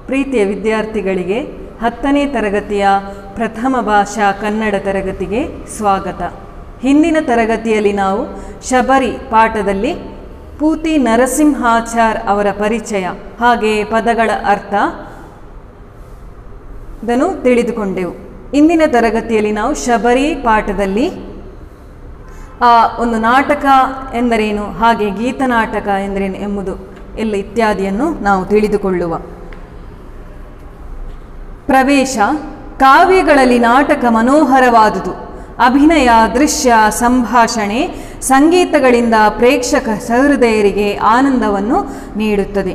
ಪ್ರೀತಿಯ ವಿದ್ಯಾರ್ಥಿಗಳಿಗೆ 10ನೇ ತರಗತಿಯ ಪ್ರಥಮ ಭಾಷಾ ಕನ್ನಡ ತರಗತಿಗೆ ಸ್ವಾಗತ. ಹಿಂದಿನ ತರಗತಿಯಲ್ಲಿ ನಾವು ಶಬರಿ ಪಾಠದಲ್ಲಿ ಪೂತಿ ನರಸಿಂಹಾಚಾರ್ ಅವರ ಪರಿಚಯ ಹಾಗೆ ಪದಗಳ ಅರ್ಥ ಇದನ್ನು ತಿಳಿದುಕೊಂಡೆವು. ಇಂದಿನ ತರಗತಿಯಲ್ಲಿ ನಾವು ಶಬರಿ ಪಾಠದಲ್ಲಿ ಒಂದು ನಾಟಕ ಎಂದರೇನು, ಹಾಗೆ ಗೀತನಾಟಕ ಎಂದರೇನು ಎಂಬುದು ಎಲ್ಲ ಇತ್ಯಾದಿಯನ್ನು ನಾವು ತಿಳಿದುಕೊಳ್ಳುವ. ಪ್ರವೇಶ. ಕಾವ್ಯಗಳಲ್ಲಿ ನಾಟಕ ಮನೋಹರವಾದುದು. ಅಭಿನಯ, ದೃಶ್ಯ, ಸಂಭಾಷಣೆ, ಸಂಗೀತಗಳಿಂದ ಪ್ರೇಕ್ಷಕ ಸಹೃದಯರಿಗೆ ಆನಂದವನ್ನು ನೀಡುತ್ತದೆ.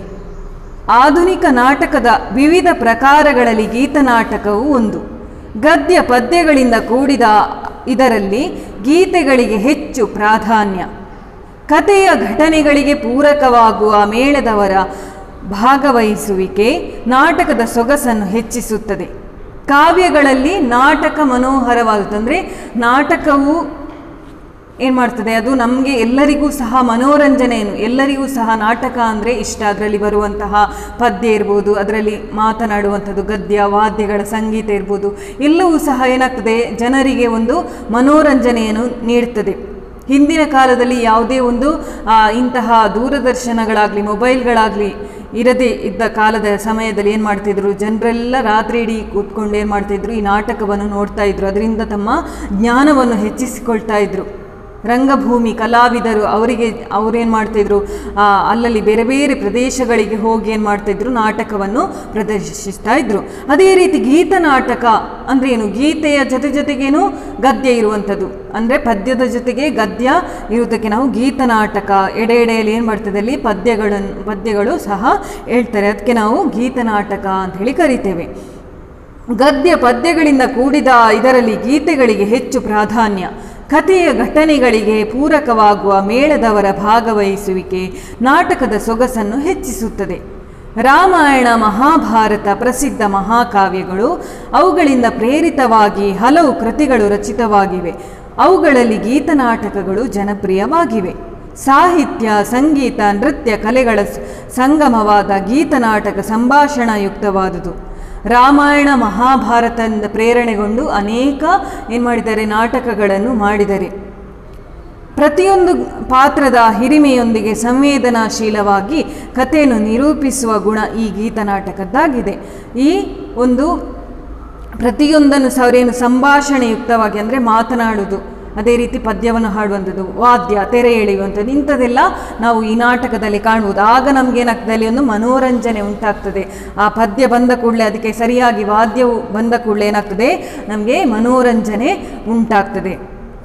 ಆಧುನಿಕ ನಾಟಕದ ವಿವಿಧ ಪ್ರಕಾರಗಳಲ್ಲಿ ಗೀತನಾಟಕವು ಒಂದು. ಗದ್ಯ ಪದ್ಯಗಳಿಂದ ಕೂಡಿದ ಇದರಲ್ಲಿ ಗೀತೆಗಳಿಗೆ ಹೆಚ್ಚು ಪ್ರಾಧಾನ್ಯ. ಕಥೆಯ ಘಟನೆಗಳಿಗೆ ಪೂರಕವಾಗುವ ಮೇಳದವರ ಭಾಗವಹಿಸುವಿಕೆ ನಾಟಕದ ಸೊಗಸನ್ನು ಹೆಚ್ಚಿಸುತ್ತದೆ. ಕಾವ್ಯಗಳಲ್ಲಿ ನಾಟಕ ಮನೋಹರವಾದುದು ಅಂದರೆ ನಾಟಕವು ಏನು ಮಾಡ್ತದೆ, ಅದು ನಮಗೆ ಎಲ್ಲರಿಗೂ ಸಹ ಮನೋರಂಜನೆಯನ್ನು, ಎಲ್ಲರಿಗೂ ಸಹ ನಾಟಕ ಅಂದರೆ ಇಷ್ಟ. ಅದರಲ್ಲಿ ಬರುವಂತಹ ಪದ್ಯ ಇರ್ಬೋದು, ಅದರಲ್ಲಿ ಮಾತನಾಡುವಂಥದ್ದು, ಗದ್ಯ ವಾದ್ಯಗಳ ಸಂಗೀತ ಇರ್ಬೋದು, ಎಲ್ಲವೂ ಸಹ ಏನಾಗ್ತದೆ, ಜನರಿಗೆ ಒಂದು ಮನೋರಂಜನೆಯನ್ನು ನೀಡುತ್ತದೆ. ಹಿಂದಿನ ಕಾಲದಲ್ಲಿ ಯಾವುದೇ ಒಂದು ಇಂತಹ ದೂರದರ್ಶನಗಳಾಗಲಿ ಮೊಬೈಲ್ಗಳಾಗಲಿ ಇರದೇ ಇದ್ದ ಕಾಲದ ಸಮಯದಲ್ಲಿ ಏನು ಮಾಡ್ತಿದ್ರು, ಜನರೆಲ್ಲ ರಾತ್ರಿ ಇಡೀ ಕೂತ್ಕೊಂಡು ಏನು ಮಾಡ್ತಿದ್ರು, ಈ ನಾಟಕವನ್ನು ನೋಡ್ತಾ ಇದ್ರು. ಅದರಿಂದ ತಮ್ಮ ಜ್ಞಾನವನ್ನು ಹೆಚ್ಚಿಸಿಕೊಳ್ತಾ ಇದ್ರು. ರಂಗಭೂಮಿ ಕಲಾವಿದರು ಅವರೇನು ಮಾಡ್ತಿದ್ರು, ಅಲ್ಲಲ್ಲಿ ಬೇರೆ ಬೇರೆ ಪ್ರದೇಶಗಳಿಗೆ ಹೋಗಿ ಏನು ಮಾಡ್ತಿದ್ರು, ನಾಟಕವನ್ನು ಪ್ರದರ್ಶಿಸ್ತಾ ಇದ್ರು. ಅದೇ ರೀತಿ ಗೀತನಾಟಕ ಅಂದರೆ ಏನು, ಗೀತೆಯ ಜೊತೆಗೇನು ಗದ್ಯ ಇರುವಂಥದ್ದು, ಅಂದರೆ ಪದ್ಯದ ಜೊತೆಗೆ ಗದ್ಯ ಇರುವುದಕ್ಕೆ ನಾವು ಗೀತನಾಟಕ, ಎಡೆಯಲ್ಲಿ ಏನು ಮಾಡ್ತದೆ, ಅಲ್ಲಿ ಪದ್ಯಗಳು ಸಹ ಹೇಳ್ತಾರೆ, ಅದಕ್ಕೆ ನಾವು ಗೀತನಾಟಕ ಅಂತ ಹೇಳಿ ಕರಿತೇವೆ. ಗದ್ಯ ಪದ್ಯಗಳಿಂದ ಕೂಡಿದ ಇದರಲ್ಲಿ ಗೀತೆಗಳಿಗೆ ಹೆಚ್ಚು ಪ್ರಾಧಾನ್ಯ. ಕಥೆಯ ಘಟನೆಗಳಿಗೆ ಪೂರಕವಾಗುವ ಮೇಳದವರ ಭಾಗವಹಿಸುವಿಕೆ ನಾಟಕದ ಸೊಗಸನ್ನು ಹೆಚ್ಚಿಸುತ್ತದೆ. ರಾಮಾಯಣ, ಮಹಾಭಾರತ ಪ್ರಸಿದ್ಧ ಮಹಾಕಾವ್ಯಗಳು. ಅವುಗಳಿಂದ ಪ್ರೇರಿತವಾಗಿ ಹಲವು ಕೃತಿಗಳು ರಚಿತವಾಗಿವೆ. ಅವುಗಳಲ್ಲಿ ಗೀತನಾಟಕಗಳು ಜನಪ್ರಿಯವಾಗಿವೆ. ಸಾಹಿತ್ಯ, ಸಂಗೀತ, ನೃತ್ಯ ಕಲೆಗಳ ಸಂಗಮವಾದ ಗೀತನಾಟಕ ಸಂಭಾಷಣಾಯುಕ್ತವಾದುದು. ರಾಮಾಯಣ ಮಹಾಭಾರತದಿಂದ ಪ್ರೇರಣೆಗೊಂಡು ಅನೇಕ ಏನು ಮಾಡಿದ್ದಾರೆ, ನಾಟಕಗಳನ್ನು ಮಾಡಿದ್ದಾರೆ. ಪ್ರತಿಯೊಂದು ಪಾತ್ರದ ಹಿರಿಮೆಯೊಂದಿಗೆ ಸಂವೇದನಾಶೀಲವಾಗಿ ಕಥೆಯನ್ನು ನಿರೂಪಿಸುವ ಗುಣ ಈ ಗೀತನಾಟಕದ್ದಾಗಿದೆ. ಈ ಒಂದು ಪ್ರತಿಯೊಂದನ್ನು ಅವರೇನು ಸಂಭಾಷಣೆಯುಕ್ತವಾಗಿ ಅಂದರೆ ಮಾತನಾಡುವುದು, ಅದೇ ರೀತಿ ಪದ್ಯವನ್ನು ಹಾಡುವಂಥದ್ದು, ವಾದ್ಯ, ತೆರೆ ಎಳೆಯುವಂಥದ್ದು, ಇಂಥದ್ದೆಲ್ಲ ನಾವು ಈ ನಾಟಕದಲ್ಲಿ ಕಾಣ್ಬೋದು. ಆಗ ನಮಗೇನಾಗ್ತದೆ, ಅಲ್ಲಿ ಒಂದು ಮನೋರಂಜನೆ ಉಂಟಾಗ್ತದೆ. ಆ ಪದ್ಯ ಬಂದ ಕೂಡಲೇ, ಅದಕ್ಕೆ ಸರಿಯಾಗಿ ವಾದ್ಯವು ಬಂದ ಕೂಡಲೇ ಏನಾಗ್ತದೆ, ನಮಗೆ ಮನೋರಂಜನೆ ಉಂಟಾಗ್ತದೆ.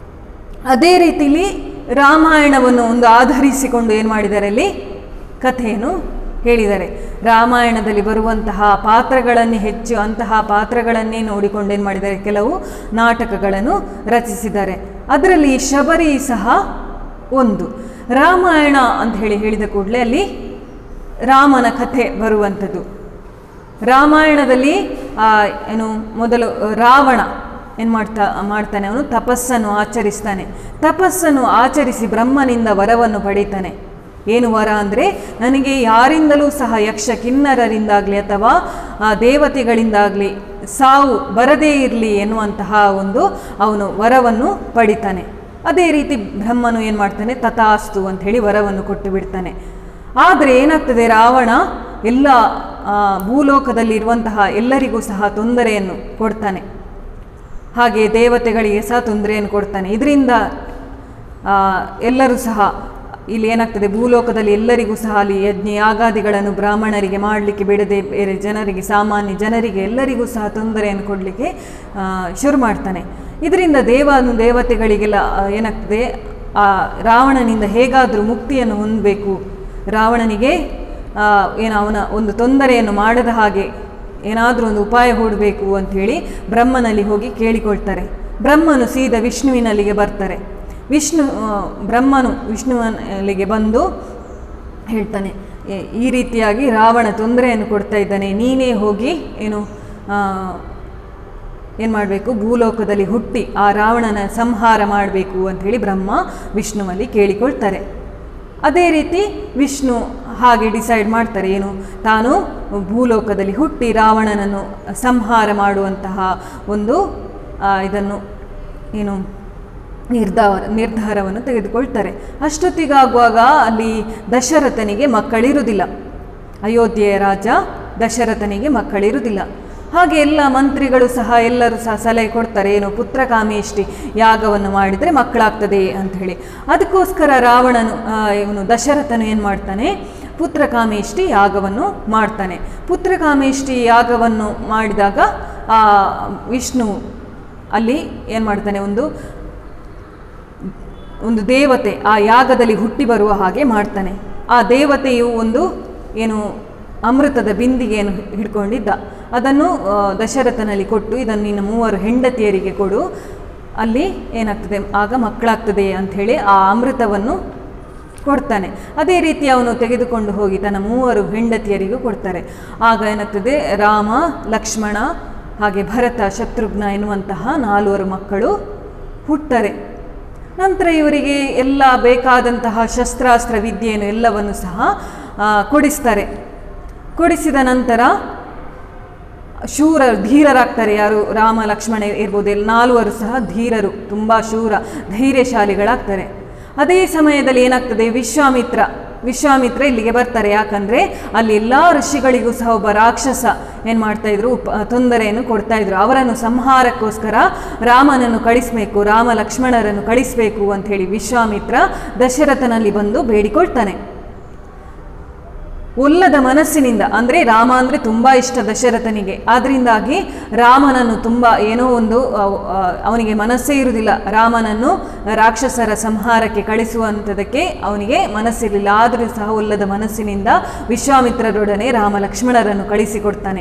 ಅದೇ ರೀತಿಲಿ ರಾಮಾಯಣವನ್ನು ಒಂದು ಆಧರಿಸಿಕೊಂಡು ಏನು ಮಾಡಿದ್ದಾರೆ, ಅಲ್ಲಿ ಕಥೆಯನ್ನು ಹೇಳಿದ್ದಾರೆ. ರಾಮಾಯಣದಲ್ಲಿ ಬರುವಂತಹ ಪಾತ್ರಗಳನ್ನೇ ಹೆಚ್ಚು ಅಂತಹ ಪಾತ್ರಗಳನ್ನೇ ನೋಡಿಕೊಂಡು ಏನು ಮಾಡಿದ್ದಾರೆ, ಕೆಲವು ನಾಟಕಗಳನ್ನು ರಚಿಸಿದ್ದಾರೆ. ಅದರಲ್ಲಿ ಶಬರಿ ಸಹ ಒಂದು. ರಾಮಾಯಣ ಅಂತ ಹೇಳಿದ ಕೂಡಲೇ ಅಲ್ಲಿ ರಾಮನ ಕಥೆ ಬರುವಂಥದ್ದು. ರಾಮಾಯಣದಲ್ಲಿ ಏನು ಮೊದಲು ರಾವಣ ಏನು ಮಾಡ್ತಾನೆ, ಅವನು ತಪಸ್ಸನ್ನು ಆಚರಿಸ್ತಾನೆ. ತಪಸ್ಸನ್ನು ಆಚರಿಸಿ ಬ್ರಹ್ಮನಿಂದ ವರವನ್ನು ಪಡೀತಾನೆ. ಏನು ವರ ಅಂದರೆ, ನನಗೆ ಯಾರಿಂದಲೂ ಸಹ ಯಕ್ಷ ಕಿನ್ನರರಿಂದಾಗಲಿ ಅಥವಾ ದೇವತೆಗಳಿಂದಾಗಲಿ ಸಾವು ಬರದೇ ಇರಲಿ ಎನ್ನುವಂತಹ ಒಂದು ಅವನು ವರವನ್ನು ಪಡಿತಾನೆ. ಅದೇ ರೀತಿ ಬ್ರಹ್ಮನು ಏನು ಮಾಡ್ತಾನೆ, ತಥಾಸ್ತು ಅಂಥೇಳಿ ವರವನ್ನು ಕೊಟ್ಟು ಬಿಡ್ತಾನೆ. ಆದರೆ ಏನಾಗ್ತದೆ, ರಾವಣ ಎಲ್ಲ ಭೂಲೋಕದಲ್ಲಿರುವಂತಹ ಎಲ್ಲರಿಗೂ ಸಹ ತೊಂದರೆಯನ್ನು ಕೊಡ್ತಾನೆ, ಹಾಗೆ ದೇವತೆಗಳಿಗೆ ಸಹ ತೊಂದರೆಯನ್ನು ಕೊಡ್ತಾನೆ. ಇದರಿಂದ ಎಲ್ಲರೂ ಸಹ ಇಲ್ಲಿ ಏನಾಗ್ತದೆ, ಭೂಲೋಕದಲ್ಲಿ ಎಲ್ಲರಿಗೂ ಸಹ ಅಲ್ಲಿ ಯಜ್ಞ ಯಾಗಾದಿಗಳನ್ನು ಬ್ರಾಹ್ಮಣರಿಗೆ ಮಾಡಲಿಕ್ಕೆ ಬಿಡದೆ ಬೇರೆ ಜನರಿಗೆ, ಸಾಮಾನ್ಯ ಜನರಿಗೆ ಎಲ್ಲರಿಗೂ ಸಹ ತೊಂದರೆಯನ್ನು ಕೊಡಲಿಕ್ಕೆ ಶುರು ಮಾಡ್ತಾನೆ. ಇದರಿಂದ ದೇವತೆಗಳಿಗೆಲ್ಲ ಏನಾಗ್ತದೆ, ಆ ರಾವಣನಿಂದ ಹೇಗಾದರೂ ಮುಕ್ತಿಯನ್ನು ಹೊಂದಬೇಕು, ರಾವಣನಿಗೆ ಅವನ ಒಂದು ತೊಂದರೆಯನ್ನು ಮಾಡದ ಹಾಗೆ ಏನಾದರೂ ಒಂದು ಉಪಾಯ ಹೂಡಬೇಕು ಅಂಥೇಳಿ ಬ್ರಹ್ಮನಲ್ಲಿ ಹೋಗಿ ಕೇಳಿಕೊಳ್ತಾರೆ. ಬ್ರಹ್ಮನು ಸೀದಾ ವಿಷ್ಣುವಿನಲ್ಲಿಗೆ ಬರ್ತಾರೆ. ಬ್ರಹ್ಮನು ವಿಷ್ಣುವಿನಲ್ಲಿಗೆ ಬಂದು ಹೇಳ್ತಾನೆ, ಈ ರೀತಿಯಾಗಿ ರಾವಣ ತೊಂದರೆಯನ್ನು ಕೊಡ್ತಾ ಇದ್ದಾನೆ, ನೀನೇ ಹೋಗಿ ಏನು ಮಾಡಬೇಕು, ಭೂಲೋಕದಲ್ಲಿ ಹುಟ್ಟಿ ಆ ರಾವಣನ ಸಂಹಾರ ಮಾಡಬೇಕು ಅಂಥೇಳಿ ಬ್ರಹ್ಮ ವಿಷ್ಣುವಲ್ಲಿ ಕೇಳಿಕೊಳ್ತಾರೆ. ಅದೇ ರೀತಿ ವಿಷ್ಣು ಹಾಗೆ ಡಿಸೈಡ್ ಮಾಡ್ತಾರೆ, ಏನು ತಾನು ಭೂಲೋಕದಲ್ಲಿ ಹುಟ್ಟಿ ರಾವಣನನ್ನು ಸಂಹಾರ ಮಾಡುವಂತಹ ಒಂದು ಇದನ್ನು ಏನು ನಿರ್ಧಾರವನ್ನು ತೆಗೆದುಕೊಳ್ತಾರೆ. ಅಷ್ಟೊತ್ತಿಗಾಗುವಾಗ ಅಲ್ಲಿ ದಶರಥನಿಗೆ ಮಕ್ಕಳಿರುವುದಿಲ್ಲ. ಅಯೋಧ್ಯೆಯ ರಾಜ ದಶರಥನಿಗೆ ಮಕ್ಕಳಿರುವುದಿಲ್ಲ. ಹಾಗೆ ಎಲ್ಲ ಮಂತ್ರಿಗಳು ಸಹ ಎಲ್ಲರೂ ಸಹ ಸಲಹೆ ಕೊಡ್ತಾರೆ, ಏನು ಪುತ್ರಕಾಮೇಷ್ಟಿ ಯಾಗವನ್ನು ಮಾಡಿದರೆ ಮಕ್ಕಳಾಗ್ತದೆ ಅಂಥೇಳಿ. ಅದಕ್ಕೋಸ್ಕರ ರಾವಣನು ಇವನು ದಶರಥನು ಏನು ಮಾಡ್ತಾನೆ, ಪುತ್ರಕಾಮೇಷ್ಟಿ ಯಾಗವನ್ನು ಮಾಡ್ತಾನೆ. ಪುತ್ರಕಾಮೇಷ್ಟಿ ಯಾಗವನ್ನು ಮಾಡಿದಾಗ ವಿಷ್ಣು ಅಲ್ಲಿ ಏನು ಮಾಡ್ತಾನೆ, ಒಂದು ದೇವತೆ ಆ ಯಾಗದಲ್ಲಿ ಹುಟ್ಟಿ ಬರುವ ಹಾಗೆ ಮಾಡ್ತಾನೆ. ಆ ದೇವತೆಯು ಒಂದು ಏನು ಅಮೃತದ ಬಿಂದಿಗೆಯನ್ನು ಹಿಡ್ಕೊಂಡಿದ್ದ, ಅದನ್ನು ದಶರಥನಲ್ಲಿ ಕೊಟ್ಟು, ಇದನ್ನು ನಿನ್ನ 3 ಹೆಂಡತಿಯರಿಗೆ ಕೊಡು, ಅಲ್ಲಿ ಏನಾಗ್ತದೆ ಆಗ ಮಕ್ಕಳಾಗ್ತದೆ ಅಂಥೇಳಿ ಆ ಅಮೃತವನ್ನು ಕೊಡ್ತಾನೆ. ಅದೇ ರೀತಿ ಅವನು ತೆಗೆದುಕೊಂಡು ಹೋಗಿ ತನ್ನ 3 ಹೆಂಡತಿಯರಿಗೂ ಕೊಡ್ತಾರೆ. ಆಗ ಏನಾಗ್ತದೆ, ರಾಮ, ಲಕ್ಷ್ಮಣ ಹಾಗೆ ಭರತ, ಶತ್ರುಘ್ನ ಎನ್ನುವಂತಹ 4 ಮಕ್ಕಳು ಹುಟ್ಟರೆ. ನಂತರ ಇವರಿಗೆ ಎಲ್ಲ ಬೇಕಾದಂತಹ ಶಸ್ತ್ರಾಸ್ತ್ರ ವಿದ್ಯೆಯನ್ನು ಎಲ್ಲವನ್ನು ಸಹ ಕೊಡಿಸ್ತಾರೆ. ಕೊಡಿಸಿದ ನಂತರ ಧೀರರಾಗ್ತಾರೆ. ಯಾರು ರಾಮ ಲಕ್ಷ್ಮಣ ಇರ್ಬೋದು, 4 ಸಹ ಧೀರರು, ತುಂಬ ಶೂರ ಧೈರ್ಯಶಾಲಿಗಳಾಗ್ತಾರೆ. ಅದೇ ಸಮಯದಲ್ಲಿ ಏನಾಗ್ತದೆ, ವಿಶ್ವಾಮಿತ್ರ ಇಲ್ಲಿಗೆ ಬರ್ತಾರೆ. ಯಾಕಂದರೆ ಅಲ್ಲಿ ಎಲ್ಲ ಋಷಿಗಳಿಗೂ ಸಹ ಒಬ್ಬ ರಾಕ್ಷಸ ಏನು ಮಾಡ್ತಾಯಿದ್ರು, ತೊಂದರೆಯನ್ನು ಕೊಡ್ತಾಯಿದ್ರು. ಅವರನ್ನು ಸಂಹಾರಕ್ಕೋಸ್ಕರ ರಾಮನನ್ನು ಕಳಿಸಬೇಕು, ರಾಮ ಲಕ್ಷ್ಮಣರನ್ನು ಕಳಿಸಬೇಕು ಅಂಥೇಳಿ ವಿಶ್ವಾಮಿತ್ರ ದಶರಥನಲ್ಲಿ ಬಂದು ಬೇಡಿಕೊಳ್ತಾನೆ. ಒಲ್ಲದ ಮನಸ್ಸಿನಿಂದ, ಅಂದರೆ ರಾಮ ಅಂದರೆ ತುಂಬ ಇಷ್ಟ ದಶರಥನಿಗೆ. ಆದ್ದರಿಂದಾಗಿ ರಾಮನನ್ನು ತುಂಬ ಏನೋ ಒಂದು ಅವನಿಗೆ ಮನಸ್ಸೇ ಇರುವುದಿಲ್ಲ, ರಾಮನನ್ನು ರಾಕ್ಷಸರ ಸಂಹಾರಕ್ಕೆ ಕಳಿಸುವಂಥದಕ್ಕೆ ಅವನಿಗೆ ಮನಸ್ಸಿರಲಿಲ್ಲ. ಆದರೂ ಸಹ ಒಲ್ಲದ ಮನಸ್ಸಿನಿಂದ ವಿಶ್ವಾಮಿತ್ರರೊಡನೆ ರಾಮ ಲಕ್ಷ್ಮಣರನ್ನು ಕಳಿಸಿಕೊಡ್ತಾನೆ.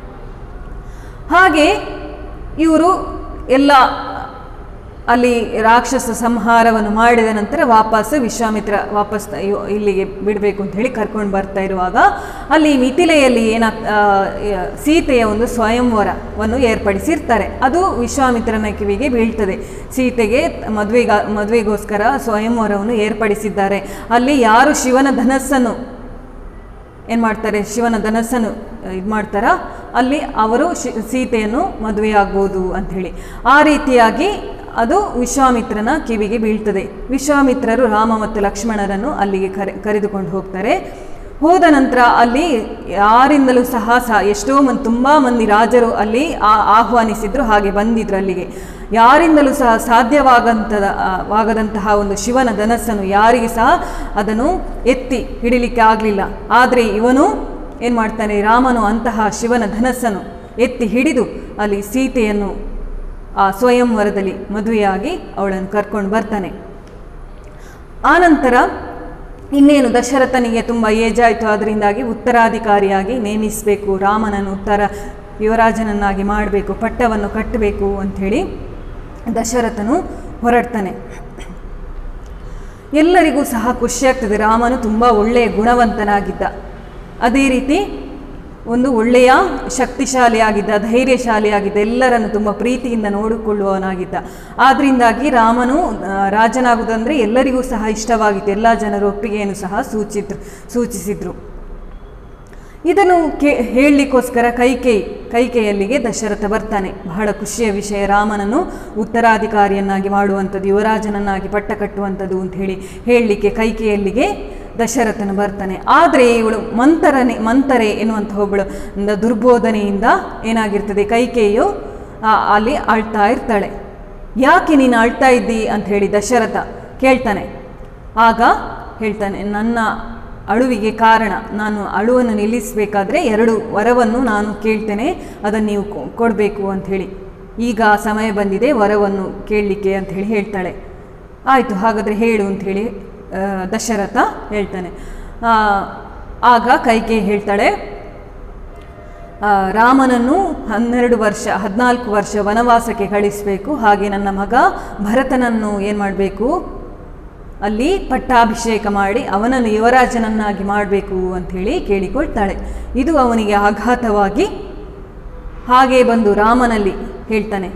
ಹಾಗೆ ಇವರು ಎಲ್ಲ ಅಲ್ಲಿ ರಾಕ್ಷಸ ಸಂಹಾರವನ್ನು ಮಾಡಿದ ನಂತರ ವಿಶ್ವಾಮಿತ್ರ ವಾಪಸ್ ಇಲ್ಲಿಗೆ ಬಿಡಬೇಕು ಅಂತ ಹೇಳಿ ಕರ್ಕೊಂಡು ಬರ್ತಾ ಇರುವಾಗ ಅಲ್ಲಿ ಮಿಥಿಲೆಯಲ್ಲಿ ಸೀತೆಯ ಒಂದು ಸ್ವಯಂವರವನ್ನು ಏರ್ಪಡಿಸಿರ್ತಾರೆ. ಅದು ವಿಶ್ವಾಮಿತ್ರನ ಕಿವಿಗೆ ಬೀಳ್ತದೆ. ಸೀತೆಗೆ ಮದುವೆಗೋಸ್ಕರ ಸ್ವಯಂವರವನ್ನು ಏರ್ಪಡಿಸಿದ್ದಾರೆ. ಅಲ್ಲಿ ಯಾರು ಶಿವನ ಧನಸ್ಸನ್ನು ಏನು ಮಾಡ್ತಾರೆ, ಶಿವನ ಧನಸ್ಸನ್ನು ಇದು ಮಾಡ್ತಾರ, ಅಲ್ಲಿ ಅವರು ಸೀತೆಯನ್ನು ಮದುವೆಯಾಗ್ಬೋದು ಅಂಥೇಳಿ. ಆ ರೀತಿಯಾಗಿ ಅದು ವಿಶ್ವಾಮಿತ್ರನ ಕಿವಿಗೆ ಬೀಳ್ತದೆ. ವಿಶ್ವಾಮಿತ್ರರು ರಾಮ ಮತ್ತು ಲಕ್ಷ್ಮಣರನ್ನು ಅಲ್ಲಿಗೆ ಕರೆದುಕೊಂಡು ಹೋಗ್ತಾರೆ. ಹೋದ ನಂತರ ಅಲ್ಲಿ ಯಾರಿಂದಲೂ ಸಹ ಎಷ್ಟೋ ತುಂಬ ಮಂದಿ ರಾಜರು ಅಲ್ಲಿ ಆಹ್ವಾನಿಸಿದ್ರು, ಹಾಗೆ ಬಂದಿದ್ರು ಅಲ್ಲಿಗೆ. ಯಾರಿಂದಲೂ ಸಹ ಸಾಧ್ಯವಾಗದಂತಹ ಒಂದು ಶಿವನ ಧನಸ್ಸನ್ನು ಯಾರಿಗೆ ಸಹ ಅದನ್ನು ಎತ್ತಿ ಹಿಡಿಲಿಕ್ಕೆ ಆಗಲಿಲ್ಲ. ಆದರೆ ಇವನು ಏನು ಮಾಡ್ತಾನೆ, ರಾಮನು ಅಂತಹ ಶಿವನ ಧನಸ್ಸನ್ನು ಎತ್ತಿ ಹಿಡಿದು ಅಲ್ಲಿ ಸೀತೆಯನ್ನು ಆ ಸ್ವಯಂವರದಲ್ಲಿ ಮದುವೆಯಾಗಿ ಅವಳನ್ನು ಕರ್ಕೊಂಡು ಬರ್ತಾನೆ. ಆನಂತರ ಇನ್ನೇನು ದಶರಥನಿಗೆ ತುಂಬ ಏಜ್ ಆಯಿತು, ಅದರಿಂದಾಗಿ ಉತ್ತರಾಧಿಕಾರಿಯಾಗಿ ನೇಮಿಸಬೇಕು, ರಾಮನನ್ನು ಯುವರಾಜನನ್ನಾಗಿ ಮಾಡಬೇಕು, ಪಟ್ಟವನ್ನು ಕಟ್ಟಬೇಕು ಅಂಥೇಳಿ ದಶರಥನು ಹೊರಡ್ತಾನೆ. ಎಲ್ಲರಿಗೂ ಸಹ ಖುಷಿಯಾಗ್ತದೆ. ರಾಮನು ತುಂಬ ಒಳ್ಳೆಯ ಗುಣವಂತನಾಗಿದ್ದ, ಅದೇ ರೀತಿ ಒಂದು ಒಳ್ಳೆಯ ಶಕ್ತಿಶಾಲಿಯಾಗಿದ್ದ, ಧೈರ್ಯಶಾಲಿಯಾಗಿದ್ದ, ಎಲ್ಲರನ್ನು ತುಂಬ ಪ್ರೀತಿಯಿಂದ ನೋಡಿಕೊಳ್ಳುವವನಾಗಿದ್ದ. ಆದ್ದರಿಂದಾಗಿ ರಾಮನು ರಾಜನಾಗುವುದಂದರೆ ಎಲ್ಲರಿಗೂ ಸಹ ಇಷ್ಟವಾಗಿತ್ತು. ಎಲ್ಲ ಜನರು ಒಪ್ಪಿಗೆಯನ್ನು ಸಹ ಸೂಚಿಸಿದರು. ಇದನ್ನು ಹೇಳಲಿಕ್ಕೋಸ್ಕರ ಕೈಕೇಯಿಯಲ್ಲಿಗೆ ದಶರಥ ಬರ್ತಾನೆ. ಬಹಳ ಖುಷಿಯ ವಿಷಯ, ರಾಮನನ್ನು ಉತ್ತರಾಧಿಕಾರಿಯನ್ನಾಗಿ ಮಾಡುವಂಥದ್ದು, ಯುವರಾಜನನ್ನಾಗಿ ಪಟ್ಟ ಕಟ್ಟುವಂಥದ್ದು ಅಂತ ಹೇಳಲಿಕ್ಕೆ ಕೈಕೇಯಿಯಲ್ಲಿಗೆ ದಶರಥನು ಬರ್ತಾನೆ. ಆದರೆ ಇವಳು ಮಂತರೆ ಎನ್ನುವಂಥ ಒಬ್ಬಳು ದುರ್ಬೋಧನೆಯಿಂದ ಏನಾಗಿರ್ತದೆ, ಕೈಕೇಯಿಯು ಅಲ್ಲಿ ಆಳ್ತಾ ಇರ್ತಾಳೆ. ಯಾಕೆ ನೀನು ಆಳ್ತಾ ಇದ್ದಿ ಅಂತ ಹೇಳಿ ದಶರಥ ಕೇಳ್ತಾನೆ. ಆಗ ಹೇಳ್ತಾನೆ, ನನ್ನ ಅಳುವಿಗೆ ಕಾರಣ, ನಾನು ಅಳುವನ್ನು ನಿಲ್ಲಿಸಬೇಕಾದ್ರೆ 2 ವರವನ್ನು ನಾನು ಕೇಳ್ತೇನೆ, ಅದನ್ನು ನೀವು ಕೊಡಬೇಕು ಅಂಥೇಳಿ. ಈಗ ಸಮಯ ಬಂದಿದೆ ವರವನ್ನು ಕೇಳಲಿಕ್ಕೆ ಅಂಥೇಳಿ ಹೇಳ್ತಾಳೆ. ಆಯಿತು, ಹಾಗಾದರೆ ಹೇಳು ಅಂಥೇಳಿ ದಶರಥ ಹೇಳ್ತಾನೆ. ಆಗ ಕೈಕೇಯಿ ಹೇಳ್ತಾಳೆ, ರಾಮನನ್ನು 14 ವರ್ಷ ವನವಾಸಕ್ಕೆ ಕಳಿಸಬೇಕು, ಹಾಗೆ ನನ್ನ ಮಗ ಭರತನನ್ನು ಏನು ಮಾಡಬೇಕು, ಅಲ್ಲಿ ಪಟ್ಟಾಭಿಷೇಕ ಮಾಡಿ ಅವನನ್ನು ಯುವರಾಜನನ್ನಾಗಿ ಮಾಡಬೇಕು ಅಂಥೇಳಿ ಕೇಳಿಕೊಳ್ತಾಳೆ. ಇದು ಅವನಿಗೆ ಆಘಾತವಾಗಿ ಹಾಗೆ ಬಂದು ರಾಮನಲ್ಲಿ ಹೇಳ್ತಾನೆ.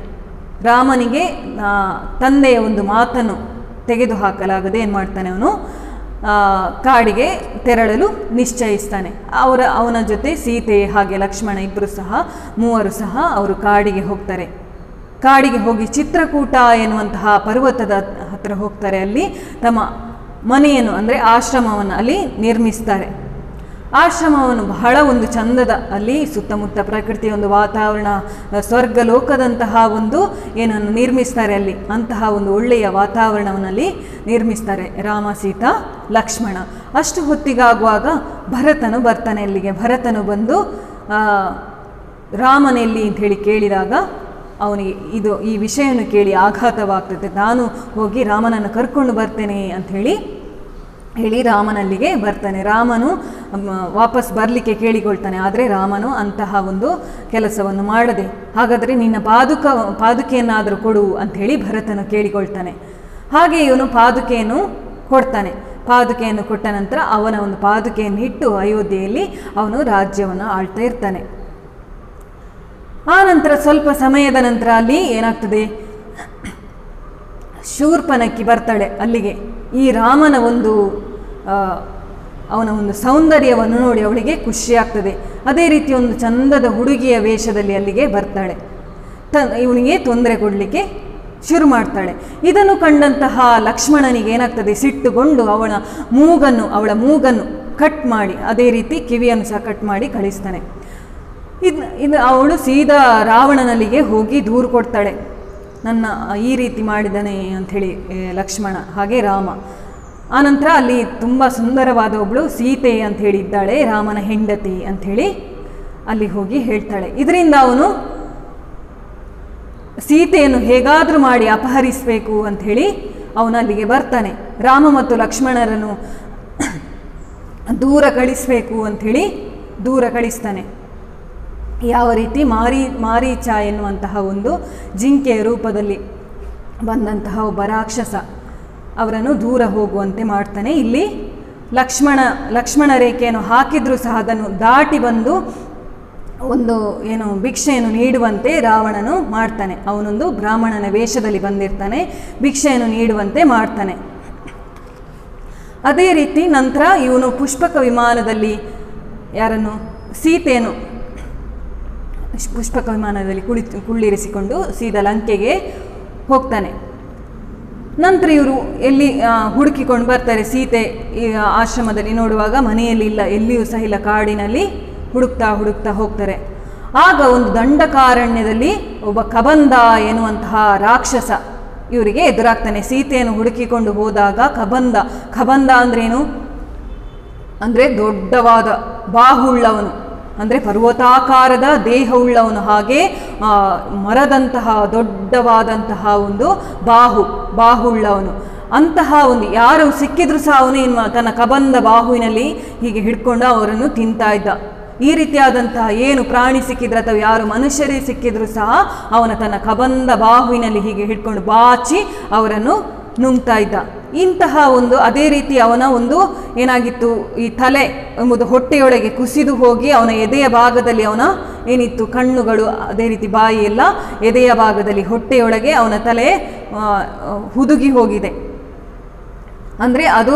ರಾಮನಿಗೆ ತಂದೆಯ ಒಂದು ಮಾತನ್ನು ತೆಗೆದುಹಾಕಲಾಗದೆ ಏನು ಮಾಡ್ತಾನೆ, ಅವನು ಕಾಡಿಗೆ ತೆರಳಲು ನಿಶ್ಚಯಿಸ್ತಾನೆ. ಅವನ ಜೊತೆ ಸೀತೆ ಹಾಗೆ ಲಕ್ಷ್ಮಣ ಇಬ್ಬರು ಸಹ ಮೂವರು ಸಹ ಅವರು ಕಾಡಿಗೆ ಹೋಗ್ತಾರೆ. ಕಾಡಿಗೆ ಹೋಗಿ ಚಿತ್ರಕೂಟ ಎನ್ನುವಂತಹ ಪರ್ವತದ ಹತ್ತಿರ ಹೋಗ್ತಾರೆ. ಅಲ್ಲಿ ತಮ್ಮ ಮನೆಯನ್ನು ಅಂದರೆ ಆಶ್ರಮವನ್ನು ಅಲ್ಲಿ ನಿರ್ಮಿಸ್ತಾರೆ. ಆಶ್ರಮವನ್ನು ಬಹಳ ಒಂದು ಚಂದದ, ಅಲ್ಲಿ ಸುತ್ತಮುತ್ತ ಪ್ರಕೃತಿಯ ಒಂದು ವಾತಾವರಣ, ಸ್ವರ್ಗ ಲೋಕದಂತಹ ಒಂದು ಏನನ್ನು ನಿರ್ಮಿಸ್ತಾರೆ. ಅಲ್ಲಿ ಅಂತಹ ಒಂದು ಒಳ್ಳೆಯ ವಾತಾವರಣವನ್ನಲ್ಲಿ ನಿರ್ಮಿಸ್ತಾರೆ ರಾಮ, ಸೀತಾ, ಲಕ್ಷ್ಮಣ. ಅಷ್ಟು ಹೊತ್ತಿಗಾಗುವಾಗ ಭರತನು ಬರ್ತಾನೆ ಅಲ್ಲಿಗೆ. ಭರತನು ಬಂದು ರಾಮನೆಲ್ಲಿ ಅಂತ ಹೇಳಿ ಕೇಳಿದಾಗ ಅವನಿಗೆ ಈ ವಿಷಯವನ್ನು ಕೇಳಿ ಆಘಾತವಾಗ್ತದೆ. ನಾನು ಹೋಗಿ ರಾಮನನ್ನು ಕರ್ಕೊಂಡು ಬರ್ತೇನೆ ಅಂತ ಹೇಳಿ ರಾಮನಲ್ಲಿಗೆ ಬರ್ತಾನೆ. ರಾಮನು ವಾಪಸ್ ಬರಲಿಕ್ಕೆ ಕೇಳಿಕೊಳ್ತಾನೆ. ಆದರೆ ರಾಮನು ಅಂತಹ ಒಂದು ಕೆಲಸವನ್ನು ಮಾಡದೆ, ಹಾಗಾದರೆ ನಿನ್ನ ಪಾದುಕೆಯನ್ನಾದರೂ ಕೊಡು ಅಂಥೇಳಿ ಭರತನು ಕೇಳಿಕೊಳ್ತಾನೆ. ಹಾಗೆ ಇವನು ಪಾದುಕೆಯನ್ನು ಕೊಡ್ತಾನೆ. ಪಾದುಕೆಯನ್ನು ಕೊಟ್ಟ ನಂತರ ಅವನ ಒಂದು ಪಾದುಕೆಯನ್ನು ಇಟ್ಟು ಅಯೋಧ್ಯೆಯಲ್ಲಿ ಅವನು ರಾಜ್ಯವನ್ನು ಆಳ್ತಾ ಇರ್ತಾನೆ. ಆ ನಂತರ ಸ್ವಲ್ಪ ಸಮಯದ ನಂತರ ಅಲ್ಲಿ ಏನಾಗ್ತದೆ, ಶೂರ್ಪನಖಿ ಬರ್ತಾಳೆ ಅಲ್ಲಿಗೆ. ಈ ರಾಮನ ಅವನ ಒಂದು ಸೌಂದರ್ಯವನ್ನು ನೋಡಿ ಅವಳಿಗೆ ಖುಷಿಯಾಗ್ತದೆ. ಅದೇ ರೀತಿ ಒಂದು ಚಂದದ ಹುಡುಗಿಯ ವೇಷದಲ್ಲಿ ಅಲ್ಲಿಗೆ ಬರ್ತಾಳೆ. ಇವನಿಗೆ ತೊಂದರೆ ಕೊಡಲಿಕ್ಕೆ ಶುರು ಮಾಡ್ತಾಳೆ. ಇದನ್ನು ಕಂಡಂತಹ ಲಕ್ಷ್ಮಣನಿಗೆ ಏನಾಗ್ತದೆ, ಸಿಟ್ಟುಗೊಂಡು ಅವಳ ಮೂಗನ್ನು ಕಟ್ ಮಾಡಿ, ಅದೇ ರೀತಿ ಕಿವಿಯನ್ನು ಸಹ ಕಟ್ ಮಾಡಿ ಕಳಿಸ್ತಾನೆ. ಇದು ಅವಳು ಸೀದಾ ರಾವಣನಲ್ಲಿಗೆ ಹೋಗಿ ದೂರು ಕೊಡ್ತಾಳೆ, ನನ್ನ ಈ ರೀತಿ ಮಾಡಿದ್ದಾನೆ ಅಂಥೇಳಿ ಲಕ್ಷ್ಮಣ, ಹಾಗೆ ರಾಮ. ಆನಂತರ ಅಲ್ಲಿ ತುಂಬ ಸುಂದರವಾದ ಒಬ್ಬಳು ಸೀತೆ ಅಂಥೇಳಿ ಇದ್ದಾಳೆ, ರಾಮನ ಹೆಂಡತಿ ಅಂಥೇಳಿ ಅಲ್ಲಿ ಹೋಗಿ ಹೇಳ್ತಾಳೆ. ಇದರಿಂದ ಅವನು ಸೀತೆಯನ್ನು ಹೇಗಾದರೂ ಮಾಡಿ ಅಪಹರಿಸಬೇಕು ಅಂಥೇಳಿ ಅವನು ಅಲ್ಲಿಗೆ ಬರ್ತಾನೆ. ರಾಮ ಮತ್ತು ಲಕ್ಷ್ಮಣರನ್ನು ದೂರ ಕಳಿಸಬೇಕು ಅಂಥೇಳಿ ದೂರ ಕಳಿಸ್ತಾನೆ. ಯಾವ ರೀತಿ ಮಾರೀಚ ಎನ್ನುವಂತಹ ಒಂದು ಜಿಂಕೆಯ ರೂಪದಲ್ಲಿ ಬಂದಂತಹ ಒಬ್ಬ ರಾಕ್ಷಸ ಅವರನ್ನು ದೂರ ಹೋಗುವಂತೆ ಮಾಡ್ತಾನೆ. ಇಲ್ಲಿ ಲಕ್ಷ್ಮಣ ರೇಖೆಯನ್ನು ಹಾಕಿದ್ರೂ ಸಹ ಅದನ್ನು ದಾಟಿ ಬಂದು ಒಂದು ಭಿಕ್ಷೆಯನ್ನು ನೀಡುವಂತೆ ರಾವಣನು ಮಾಡ್ತಾನೆ. ಅವನೊಂದು ಬ್ರಾಹ್ಮಣನ ವೇಷದಲ್ಲಿ ಬಂದಿರ್ತಾನೆ, ಭಿಕ್ಷೆಯನ್ನು ನೀಡುವಂತೆ ಮಾಡ್ತಾನೆ. ಅದೇ ರೀತಿ ನಂತರ ಇವನು ಪುಷ್ಪಕ ವಿಮಾನದಲ್ಲಿ ಯಾರನ್ನು, ಸೀತೆಯನ್ನು ಪುಷ್ಪಕ ವಿಮಾನದಲ್ಲಿ ಕುಳ್ಳಿರಿಸಿಕೊಂಡು ಸೀದಾ ಲಂಕೆಗೆ ಹೋಗ್ತಾನೆ. ನಂತರ ಇವರು ಎಲ್ಲಿ ಹುಡುಕಿಕೊಂಡು ಬರ್ತಾರೆ. ಸೀತೆ ಈ ಆಶ್ರಮದಲ್ಲಿ ನೋಡುವಾಗ ಮನೆಯಲ್ಲಿ ಇಲ್ಲ, ಎಲ್ಲಿಯೂ ಸಹ ಇಲ್ಲ, ಕಾಡಿನಲ್ಲಿ ಹುಡುಕ್ತಾ ಹೋಗ್ತಾರೆ. ಆಗ ಒಂದು ದಂಡಕಾರಣ್ಯದಲ್ಲಿ ಒಬ್ಬ ಕಬಂದ ಎನ್ನುವಂತಹ ರಾಕ್ಷಸ ಇವರಿಗೆ ಎದುರಾಗ್ತಾನೆ. ಸೀತೆಯನ್ನು ಹುಡುಕಿಕೊಂಡು ಹೋದಾಗ ಕಬಂದ ಅಂದ್ರೇನು ಅಂದರೆ ದೊಡ್ಡವಾದ ಬಾಹುಳ್ಳವನು, ಅಂದರೆ ಪರ್ವತಾಕಾರದ ದೇಹವುಳ್ಳವನು, ಹಾಗೆ ಮರದಂತಹ ದೊಡ್ಡವಾದಂತಹ ಒಂದು ಬಾಹುಳ್ಳವನು. ಅಂತಹ ಒಂದು ಯಾರು ಸಿಕ್ಕಿದ್ರೂ ಸಹ ಅವನು ತನ್ನ ಕಬಂದ ಬಾಹುವಿನಲ್ಲಿ ಹೀಗೆ ಹಿಡ್ಕೊಂಡು ಅವರನ್ನು ತಿಂತಾ ಇದ್ದ. ಈ ರೀತಿಯಾದಂತಹ ಏನು ಪ್ರಾಣಿ ಸಿಕ್ಕಿದ್ರೆ ಅಥವಾ ಯಾರು ಮನುಷ್ಯರೇ ಸಿಕ್ಕಿದ್ರೂ ಸಹ ಅವನ ತನ್ನ ಕಬಂದ ಬಾಹುವಿನಲ್ಲಿ ಹೀಗೆ ಹಿಡ್ಕೊಂಡು ಬಾಚಿ ಅವರನ್ನು ನುಂಗ್ತಾ ಇದ್ದ. ಇಂತಹ ಒಂದು ಅದೇ ರೀತಿ ಅವನ ಒಂದು ಏನಾಗಿತ್ತು, ಈ ತಲೆ ಎಂಬುದು ಹೊಟ್ಟೆಯೊಳಗೆ ಕುಸಿದು ಹೋಗಿ ಅವನ ಎದೆಯ ಭಾಗದಲ್ಲಿ ಅವನ ಏನಿತ್ತು ಕಣ್ಣುಗಳು, ಅದೇ ರೀತಿ ಬಾಯಿ ಎಲ್ಲ ಎದೆಯ ಭಾಗದಲ್ಲಿ ಹೊಟ್ಟೆಯೊಳಗೆ ಅವನ ತಲೆ ಹುದುಗಿ ಹೋಗಿದೆ. ಅಂದರೆ ಅದು